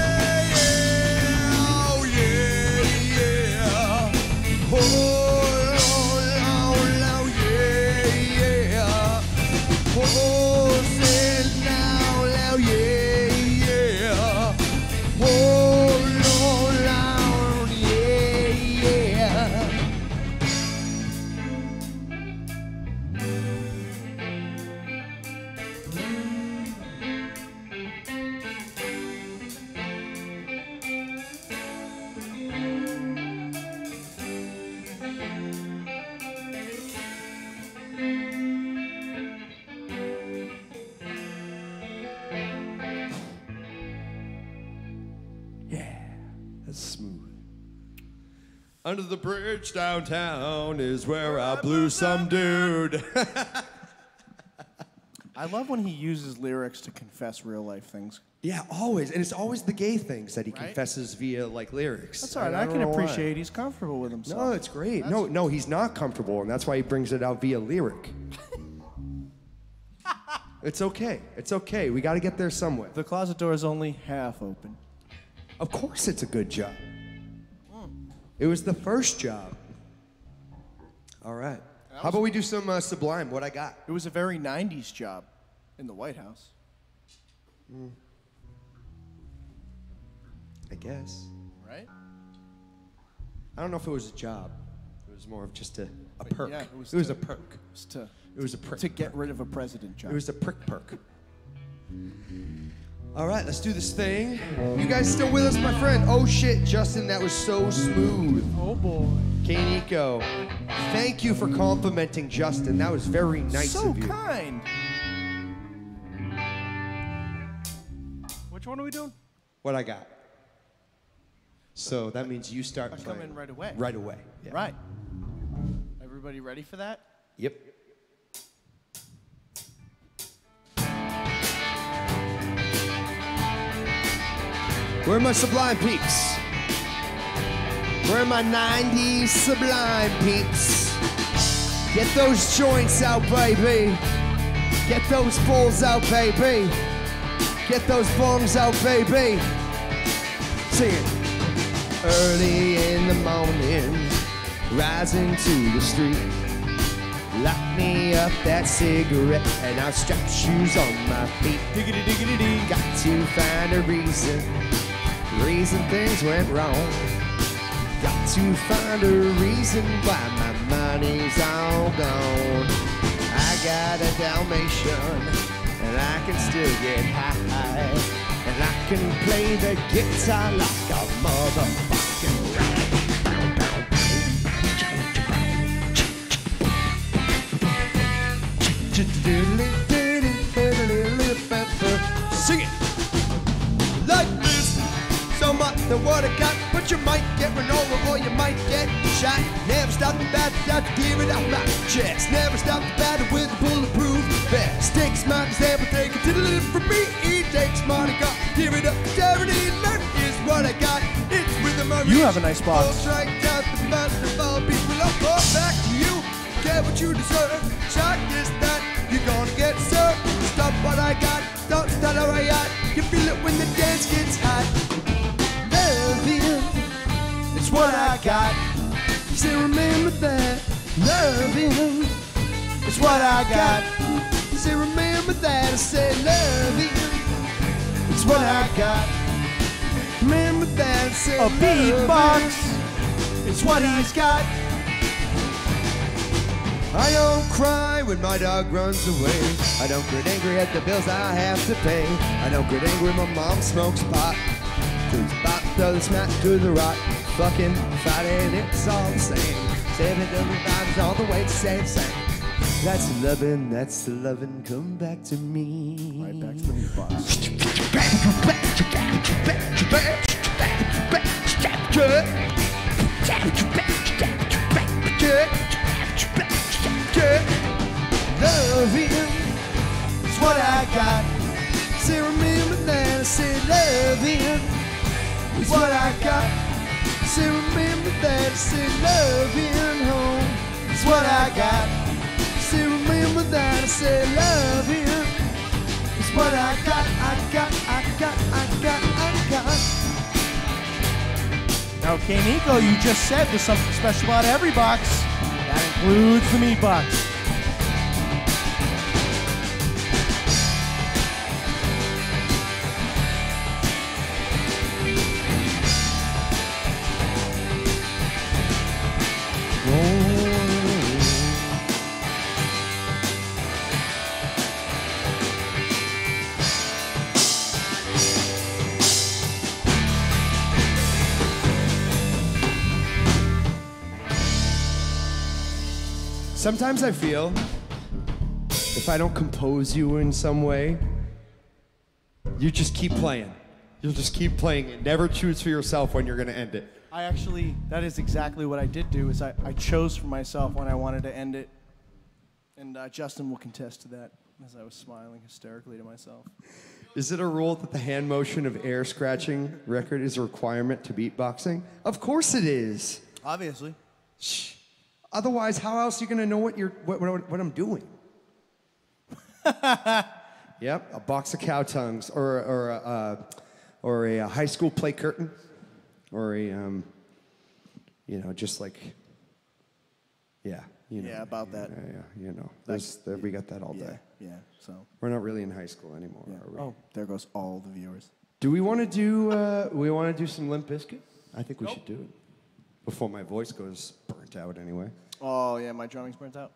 Oh yeah, yeah. Oh, oh, oh, yeah, yeah. Oh, say now, now, yeah, yeah. Oh, Lord, Lord, yeah, yeah. That's smooth. Under the bridge downtown is where I blew some dude. I love when he uses lyrics to confess real life things. Yeah, always. And it's always the gay things that he Right? confesses via like lyrics. That's all right. And I, don't can know why. appreciate he's comfortable with himself. No, it's great. No, no, he's not comfortable, and that's why he brings it out via lyric. It's okay. It's okay. We got to get there somewhere. The closet door is only half open. Of course, it's a good job. It was the first job. All right. How about we do some uh, Sublime? What I got? It was a very nineties job in the White House. I guess. Right? I don't know if it was a job. It was more of just a, a perk. yeah, it it was, was a to- perk. It's to, It was a prick. to get rid of a president job. It was a prick perk. All right, let's do this thing. You guys still with us, my friend? Oh shit, Justin, that was so smooth. Oh boy. K Nico, thank you for complimenting Justin. That was very nice so of you. kind. Which one are we doing? What I got. So that means you start I come playing in right away. Right away. Yeah. Right. Everybody ready for that? Yep. Where are my Sublime peeps? Where are my nineties Sublime peeps? Get those joints out, baby. Get those balls out, baby. Get those bongs out, baby. Sing it. Early in the morning, rising to the street. Lock me up that cigarette and I'll strap shoes on my feet. Diggity diggity dee. Got to find a reason, reason things went wrong. Got to find a reason why my money's all gone. I got a Dalmatian and I can still get high. And I can play the guitar like a motherfucking rat. Sing it like this. So much than what I got, but you might get run over or you might get shot. Never stop the battle, got to give it out my chest. Never stop the battle with a bulletproof vest. Takes my example, take it to the limit for me. It takes money, got give it up to charity. That is what I got. It's rhythm of You have a nice box. All strike out the best of all people. I'll go back to you. Get what you deserve. Shock this, that you're gonna get served. Stop what I got. Don't start how I got. You feel it when the dance gets hot. Love you, it's what I got. Say remember that. Love you, it's what I got. Say remember that. I say love you, it's what I got. Remember that. Say A love beatbox. you. It's what he's got. I don't cry when my dog runs away. I don't get angry at the bills I have to pay. I don't get angry when my mom smokes pot. Cause pot does not to the rock. Fucking fighting, it's all the same. Seven double five is all the way to same same. That's the lovin', that's the lovin', come back to me. Right back to the beatbox. Yeah, loving is what I got. Say remember that I said loving is what I got. Say remember that I said loving home is what I got. Say remember that I said loving is what I got. I got, I got, I got, I got. Now, okay, Nico, you just said there's something special about every box. That includes the meat box. Sometimes I feel if I don't compose you in some way, you just keep playing. You'll just keep playing it. Never choose for yourself when you're going to end it. I actually, that is exactly what I did do, is I, I chose for myself when I wanted to end it. And uh, Justin will contest to that, as I was smiling hysterically to myself. Is it a rule that the hand motion of air scratching record is a requirement to beatboxing? Of course it is. Obviously. Shh. Otherwise, how else are you going to know what, you're, what, what, what I'm doing? Yep, a box of cow tongues, or, or, uh, or a, a high school play curtain, or a, um, you know, just like, yeah. You know, Yeah, about that. Yeah, yeah, you know. There's, there, we got that all Yeah, day. yeah, so. We're not really in high school anymore, Yeah. are we? Oh, there goes all the viewers. Do we want to do, uh, we want to do some Limp Bizkit? I think we should do it. Before my voice goes burnt out anyway. Oh, yeah, my drumming's burnt out.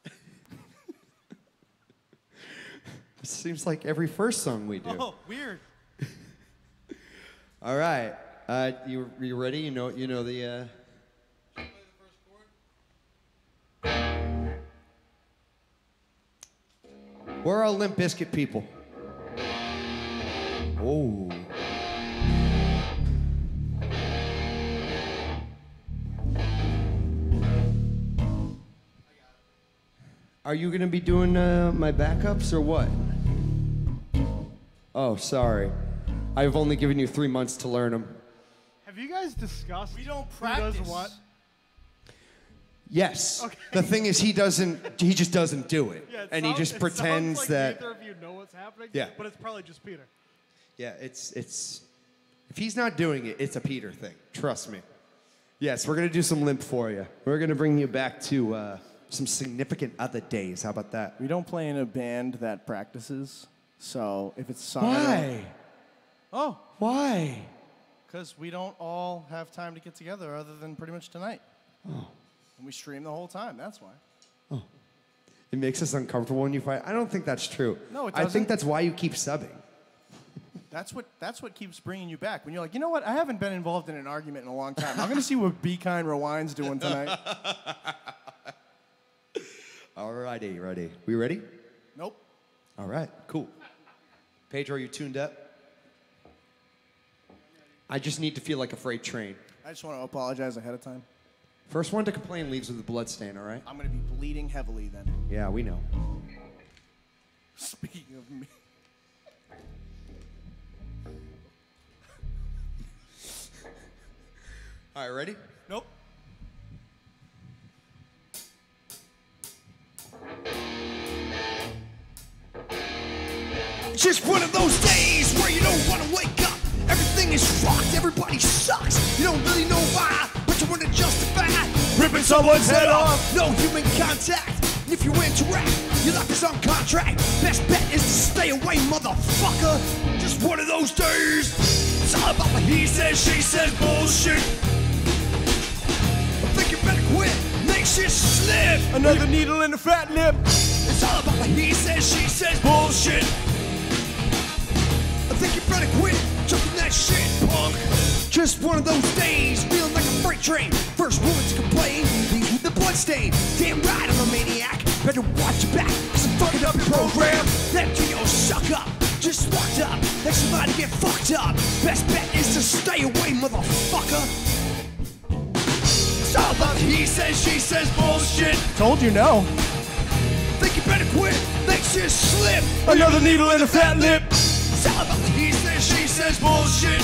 It seems like every first song we do. Oh, weird. All right. Uh, you, you ready? You know, you know the... Uh... Where are our Limp Bizkit people? Oh. Are you going to be doing uh, my backups or what? Oh, sorry. I've only given you three months to learn them. Have you guys discussed We don't who does practice. what? Yes. Okay. The thing is, he doesn't. He just doesn't do it, Yeah, it and he sounds- just it pretends sounds like that. neither of you know what's happening. Yeah. But it's probably just Peter. Yeah, it's it's. If he's not doing it, it's a Peter thing. Trust me. Yes, we're gonna do some Limp for you. We're gonna bring you back to uh, some significant other days. How about that? We don't play in a band that practices, so if it's a song. I don't- Why? Oh, Why? because we don't all have time to get together other than pretty much tonight. Oh. And we stream the whole time, that's why. It makes us uncomfortable when you fight. I don't think that's true. No, it I doesn't. think that's why you keep subbing. That's what that's what keeps bringing you back. When you're like, you know what? I haven't been involved in an argument in a long time. I'm gonna see what Be Kind Rewind's doing tonight. Alrighty, ready? We ready? Nope. All right, cool. Pedro, you tuned up? I just need to feel like a freight train. I just want to apologize ahead of time. First one to complain leaves with a blood stain, all right? I'm gonna be bleeding heavily then. Yeah, we know. Speaking of me. All right, ready? Nope. Just one of those days where you don't want to wake up. Everything is fucked, everybody sucks. You don't really know why, but you want to justify ripping someone's head off. No human contact. And if you interact, your life is on contract. Best bet is to stay away, motherfucker. Just one of those days. It's all about what he says, she says bullshit. I think you better quit. Make shit slip. Another needle in the fat lip. It's all about what he says, she says bullshit. I think you better quit jumping that shit, punk. Just one of those days, feeling like a freight train. First woman to complain, leaves with the bloodstain. Damn right, I'm a maniac. Better watch your back, cause I'm fucking up your program. That Geo suck up, just walked up. Let somebody get fucked up. Best bet is to stay away, motherfucker. It's all about he says, she says bullshit. Told you no. slip. Another needle in a fat lip. It's all about the he says, she says bullshit.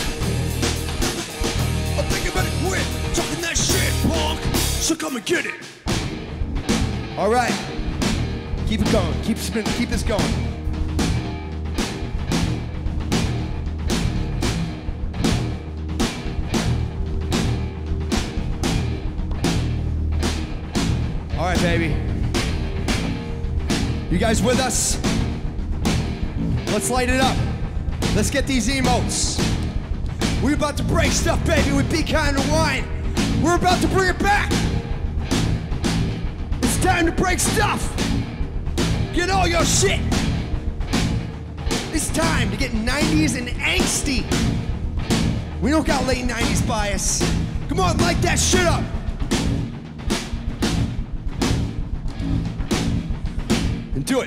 I think you better quit talking that shit, punk. So come and get it. All right. Keep it going. Keep spin. Keep this going. All right, baby. You guys with us? Let's light it up. Let's get these emotes. We're about to break stuff, baby, with Be Kind and Wine. We're about to bring it back. It's time to break stuff. Get all your shit. It's time to get nineties and angsty. We don't got late nineties bias. Come on, light that shit up. And do it.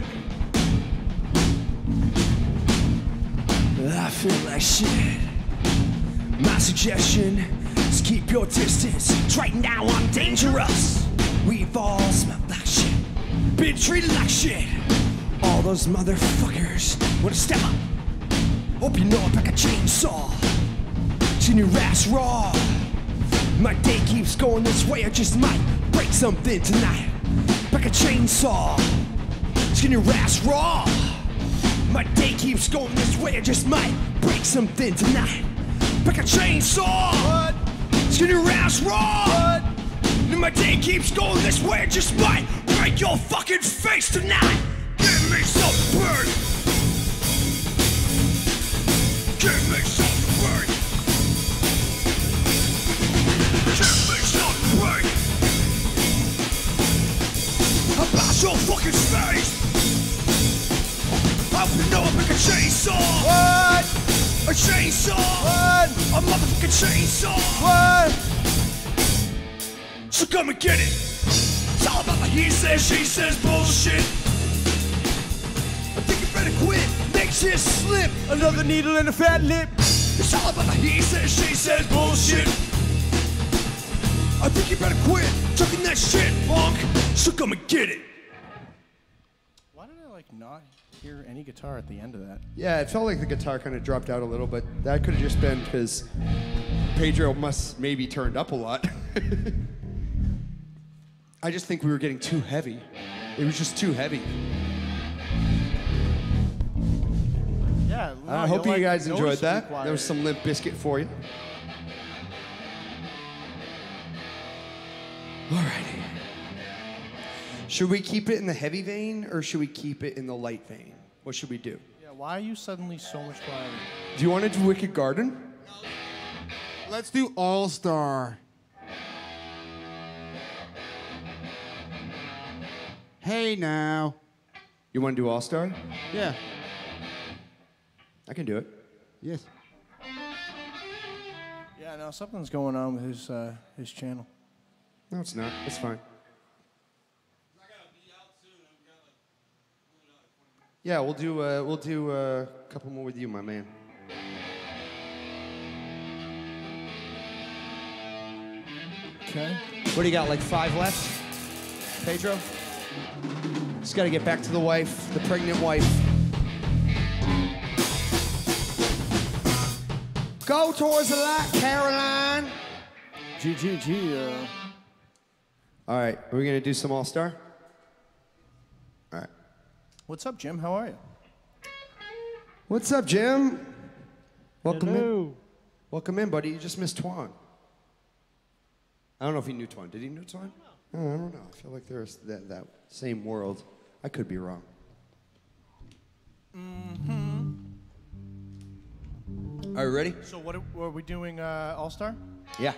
I feel like shit. My suggestion is keep your distance. Right now I'm dangerous. We've all smelled like shit. Been treated like shit. All those motherfuckers wanna step up. Hope you know I pack a chainsaw. Chin your ass raw. My day keeps going this way. I just might break something tonight. Pack a chainsaw. Skin your ass raw. My day keeps going this way. I just might break something tonight. Pick a chainsaw. What? Skin your ass raw. What? And my day keeps going this way. I just might break your fucking face tonight. Give me some burn. Give me some burn. Give me some burn. How about your fucking face? I would know I pick a chainsaw. What? A chainsaw. What? A motherfucking chainsaw. What? So come and get it. It's all about the he says, she says bullshit. I think you better quit. Makes it slip. Another needle in a fat lip. It's all about the he says, she says bullshit. I think you better quit talking that shit, punk. So come and get it. Why did I like not hear any guitar at the end of that? Yeah, it felt like the guitar kind of dropped out a little, but that could have just been because Pedro must maybe turned up a lot. I just think we were getting too heavy. It was just too heavy. Yeah. no, I hope you'll, you like, guys enjoyed noticeably that. quiet. There was some Limp Bizkit for you. Alrighty. Should we keep it in the heavy vein or should we keep it in the light vein? What should we do? Yeah, why are you suddenly so much quieter? Do you want to do Wicked Garden? Let's do All Star. Hey now. You want to do All Star? Yeah. I can do it. Yes. Yeah, no, something's going on with his uh, his channel. No, it's not. It's fine. Yeah, we'll do uh, we'll do uh, a couple more with you, my man. Okay. What do you got? Like five left, Pedro? Just got to get back to the wife, the pregnant wife. Go towards the light, Caroline. G G G. Uh, All right, are we gonna do some All Star? All right. what's up, Jim? How are you? What's up, Jim? Welcome in. Hello. Welcome in, buddy. You just missed Twan. I don't know if he knew Twan. Did he know Twan? Oh, I don't know. I feel like there's that, that same world. I could be wrong. Mm-hmm. Are you ready? So what are, are we doing? Uh, All Star? Yeah.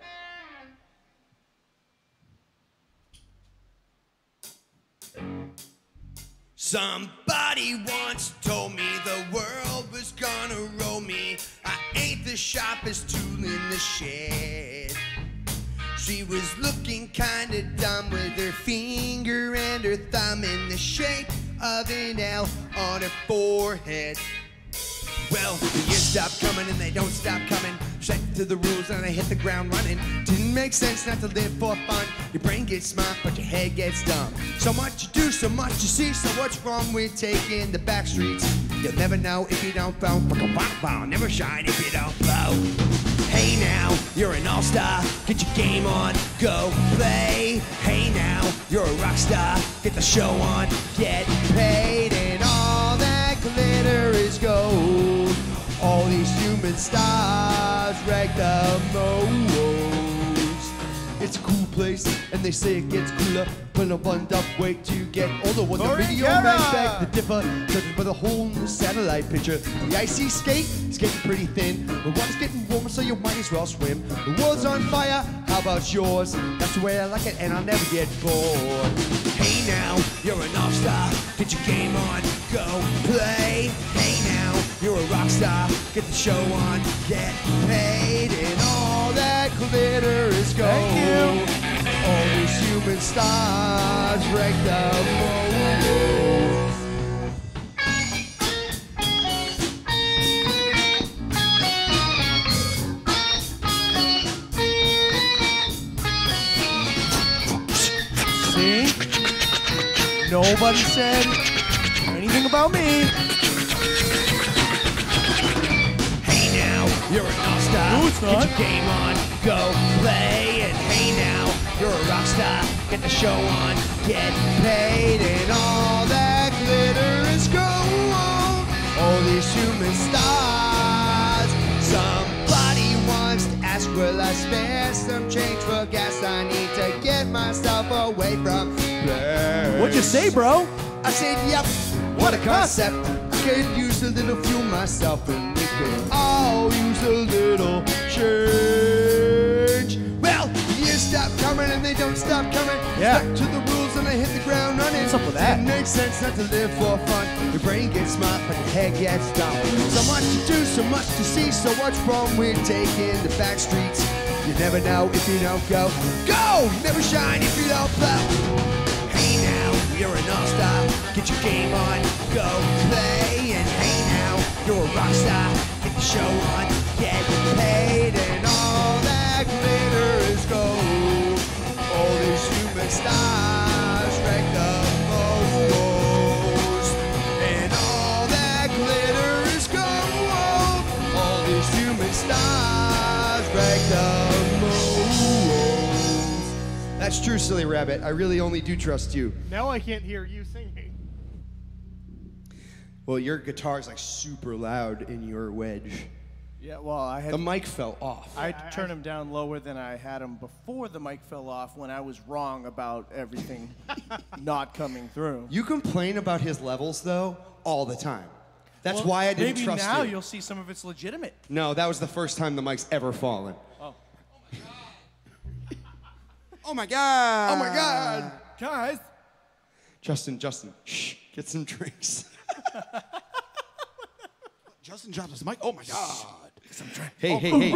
Somebody once told me the world was gonna roll me. I ain't the sharpest tool in the shed. She was looking kinda dumb with her finger and her thumb in the shape of an L on her forehead. Well, the years stop coming and they don't stop coming. Straight to the rules and I hit the ground running. Didn't make sense not to live for fun. Your brain gets smart, but your head gets dumb. So much you do, so much you see. So what's wrong with taking the back streets? You'll never know if you don't flow. Never shine if you don't flow. Hey now, you're an all-star. Get your game on, go play. Hey now, you're a rock star. Get the show on, get paid. And all that glitter is gold. All these human stars wreck the most. It's a cool place, and they say it gets cooler. When a one up way to get older. When the video man back the dipper, looking for the whole new satellite picture. The icy skate is getting pretty thin. The water's getting warmer, so you might as well swim. The world's on fire, how about yours? That's the way I like it, and I'll never get bored. Hey now, you're an all-star. Get your game on, go play. Hey now, you're a rock star. Get the show on, get paid. And all that glitter is gold. Thank you. All these human stars wreck the most. See? Nobody said anything about me. Hey now, you're an all-star. No, it's not. Get your game on, go play. And hey now, you're a rock star. Get the show on, get paid. And all that glitter is gold. All these human stars. Somebody wants to ask, will I spare some change for gas? I need to get myself away from place. What'd you say, bro? I said, yep, what a concept. I could use a little fuel myself, and we could all use a little change. Well, years stop coming and they don't stop coming. Yeah. Stuck to the rules and I hit the ground running. What's up with that? It makes sense not to live for fun. Your brain gets smart, but your head gets dumb. So much to do, so much to see. So what's wrong with taking the back streets? You never know if you don't go. Go! Never shine if you don't blow. Hey now, you're an all-star. Get your game on, go play. And hey now, you're a rock star. Get the show on, get paid. And all that glitter is gold. All these human stars wreck the most. And all that glitter is gold. All these human stars wreck the most. That's true, silly rabbit. I really only do trust you. Now I can't hear you singing. Well, your guitar's like super loud in your wedge. Yeah, well, I had The mic fell off. I had to turn him down lower than I had him before the mic fell off when I was wrong about everything not coming through. You complain about his levels though all the time. That's Well, why I didn't maybe trust now you. you'll see some of it's legitimate. No, that was the first time the mic's ever fallen. Oh my god. Oh my God! Guys, Justin, Justin, shh, get some drinks. Justin dropped his mic. Oh my god. Hey, hey, hey.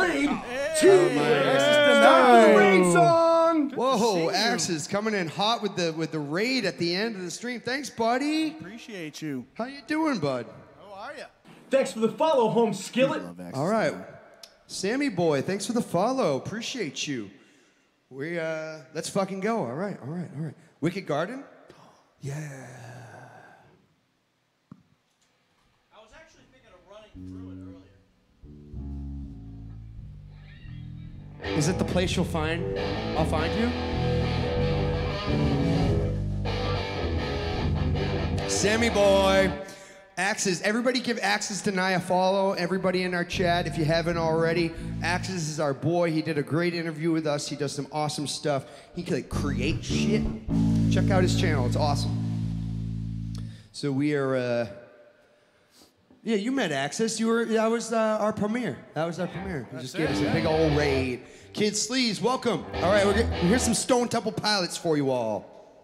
the Raid song. Whoa, Axe is coming in hot with the with the raid at the end of the stream. Thanks, buddy. appreciate you. How you doing, bud? How are you? Thanks for the follow, home skillet. All right, Sammy boy, thanks for the follow. Appreciate you. We uh, let's fucking go. All right, all right, all right. Wicked Garden. Yeah. I was actually thinking of running through it earlier. Is it the place you'll find? I'll find you. Sammy boy. Axes. Everybody give Axes Deny a follow. Everybody in our chat, if you haven't already. Axes is our boy. He did a great interview with us. He does some awesome stuff. He can like create shit. Check out his channel. It's awesome. So we are. Uh, yeah, you met Axis. You were. That was uh, our premiere. That was our premiere. He just gave us a big old raid. Kid Sleeves, welcome. All right, we're get, here's some Stone Temple Pilots for you all.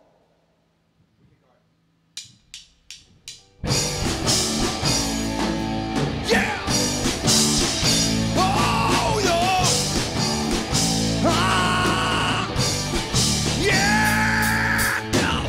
Yeah! Oh, yeah! Ah! Yeah! No!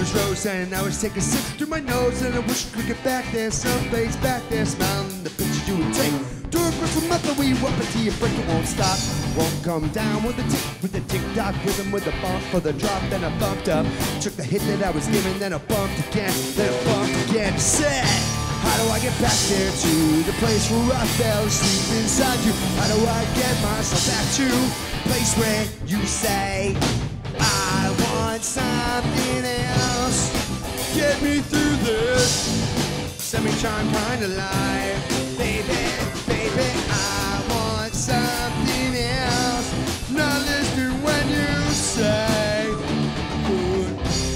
was rose and I was taking sips through my nose, and I wish we could get back there, someplace back there, smiling the pictures you would take. Do a crystal method, we up until you break, it won't stop, won't come down with the tick, with the tick-tock rhythm, with the bump for the drop, then I bumped up, took the hit that I was given, then I bumped again, then I bumped again, said, how do I get back there to the place where I fell asleep inside you? How do I get myself back to the place where you say, I want something else, get me through this semi-charm kind of life, baby, baby, I want something else, not listening when you say good.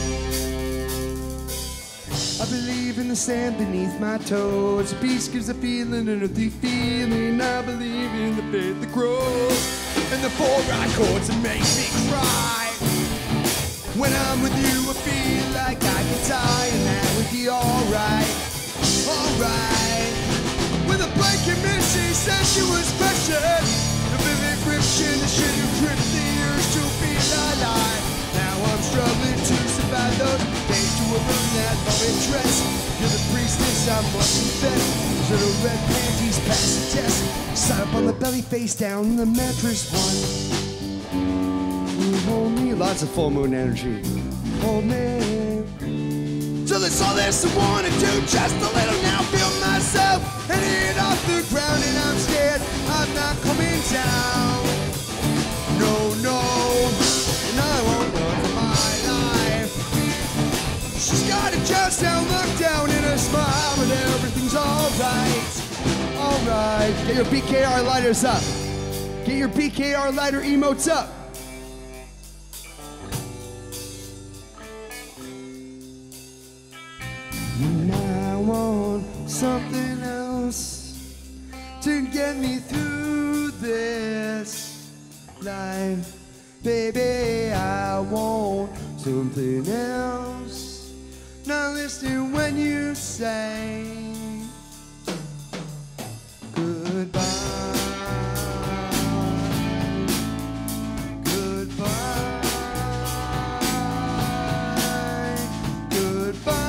I believe in the sand beneath my toes, peace gives a feeling, an earthly feeling, I believe in the faith that grows, and the four right chords that make me cry. When I'm with you, I feel like I can die, and that would be alright, alright. With a blanket miss, she said she was pressured. The vivid friction, the shit you grip the urge to feel alive. Now I'm struggling to survive those days to ruin that loving dress. You're the priestess, I must confess. So the red panties pass the test. Sat up on the belly, face down in the mattress one. Hold me, lots of full moon energy. Hold me. Till it's all there's I wanna do, just a little now. Feel myself and hit off the ground, and I'm scared I'm not coming down. No, no, and I won't run for my life. She's got a just down, locked down in a smile, but everything's alright, alright. Get your B K R lighters up. Get your B K R lighter emotes up. And I want something else to get me through this life. Baby, I want something else. Not listening when you say goodbye. Goodbye. Goodbye.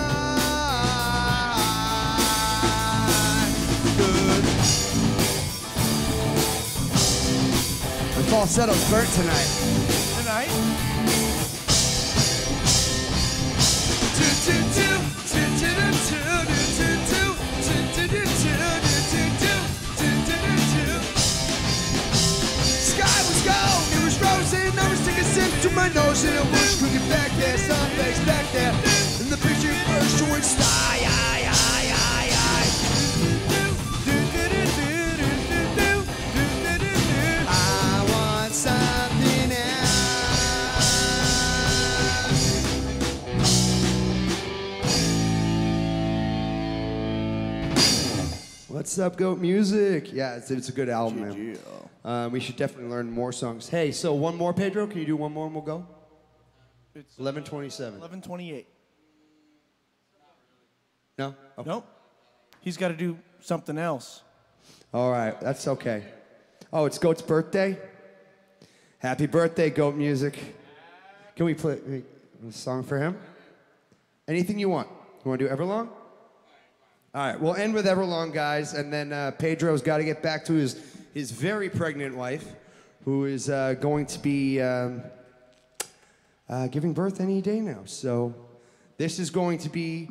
Falsetto's burnt tonight. Tonight? Sky was gold, it was frozen. I was taking sips to my nose, and I wish we could get back there, someplace back there. And the picture first joined sky. I, I, I, I. I want something else. What's up, Goat Music? Yeah, it's, it's a good album, man. Uh, we should definitely learn more songs. Hey, so one more, Pedro? Can you do one more and we'll go? It's eleven twenty-seven. eleven twenty-eight. No? Okay. Nope. He's got to do something else. All right, that's okay. Oh, it's Goat's birthday? Happy birthday, Goat Music. Can we play a song for him? Anything you want. You want to do Everlong? All right, we'll end with Everlong, guys, and then uh, Pedro's got to get back to his, his very pregnant wife, who is uh, going to be um, uh, giving birth any day now. So this is going to be...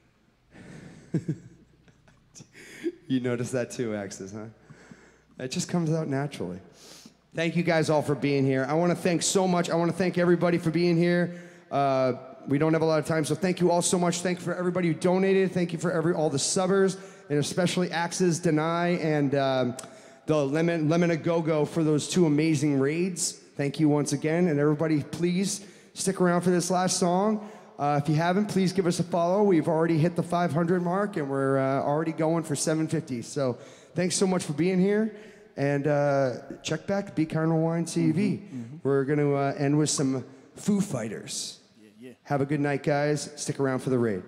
You noticed that too, Axis, huh? It just comes out naturally. Thank you guys all for being here. I want to thank so much. I want to thank everybody for being here. Uh, we don't have a lot of time, so thank you all so much. Thank you for everybody who donated. Thank you for every all the subbers, and especially Axis, Denai, and um, the Lemon, Lemon A Go-Go for those two amazing raids. Thank you once again, and everybody, please stick around for this last song. Uh, if you haven't, please give us a follow. We've already hit the five hundred mark, and we're uh, already going for seven fifty. So thanks so much for being here. And uh, check back Be Carnal Wine T V. Mm-hmm, mm-hmm. We're going to uh, end with some Foo Fighters. Yeah, yeah. Have a good night, guys. Stick around for the raid.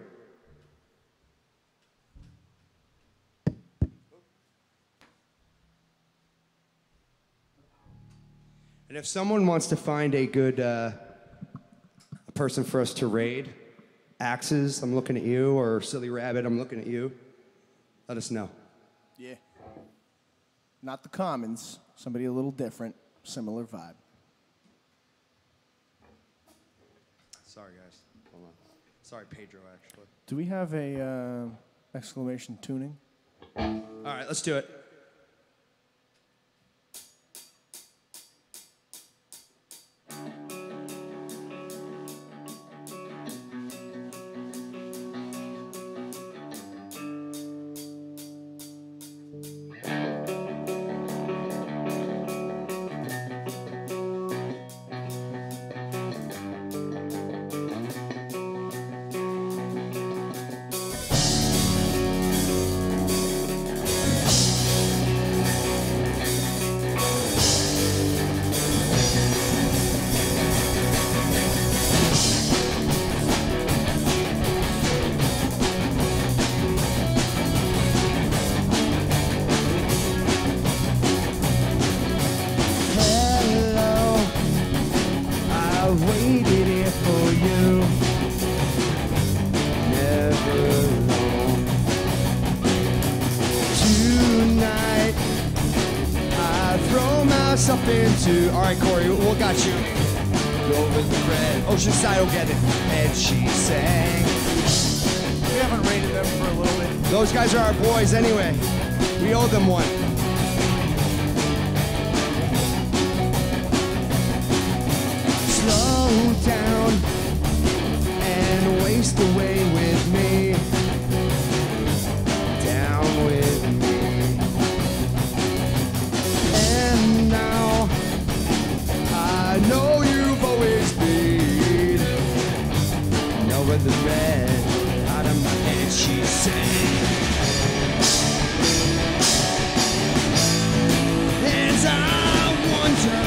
And if someone wants to find a good uh, a person for us to raid, Axes, I'm looking at you, or Silly Rabbit, I'm looking at you. Let us know. Yeah. Not the Commons. Somebody a little different, similar vibe. Sorry, guys. Hold on. Sorry, Pedro, actually. Do we have a uh, exclamation tuning? All right, let's do it. Up into, all right, Corey, we'll got you. Go with the red. Oceanside will get it. And she sang. We haven't rated them for a little bit. Those guys are our boys anyway. We owe them one. Slow down and waste away with me. Down with me. I know you've always been. Know where the red out of my head she sang. And I wonder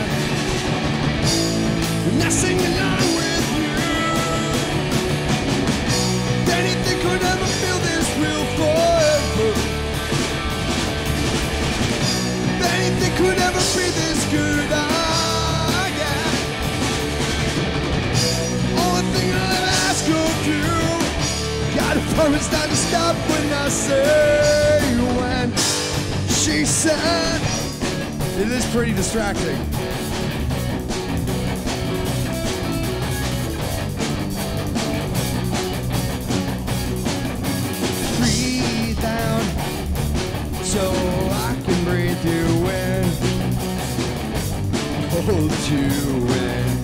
when I sing along with you, if anything could ever feel this real forever. If anything could ever be this good. Gotta promise not to stop when I say when she said. It is pretty distracting. Breathe down so I can breathe you in. Hold you in.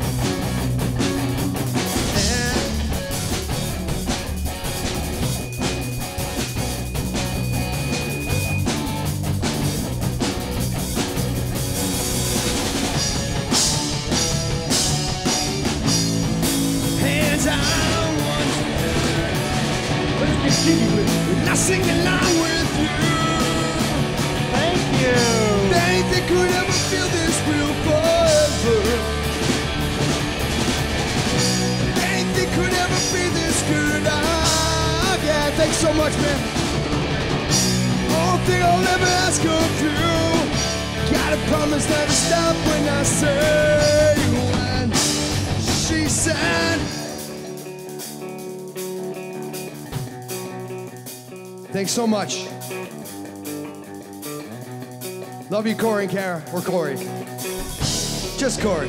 And I sing along with you. Thank you. If anything could ever feel this real forever. If anything could ever be this good. Ah, yeah, thanks so much, man. All thing I'll ever ask of you. Gotta promise not to stop when I say when she said. Thanks so much. Love you, Corey and Kara. Or Corey. Just Corey.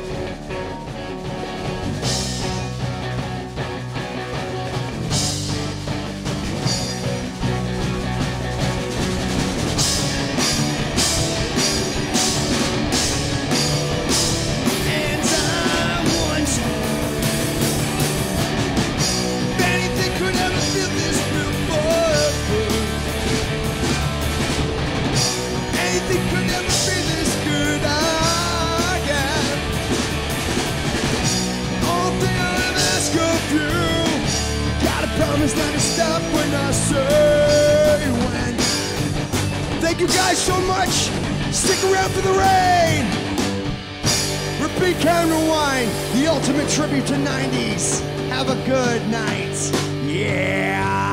Not to stop when I say when. Thank you guys so much. Stick around for the rain. Repeat Counter Wine, the ultimate tribute to nineties. Have a good night. Yeah.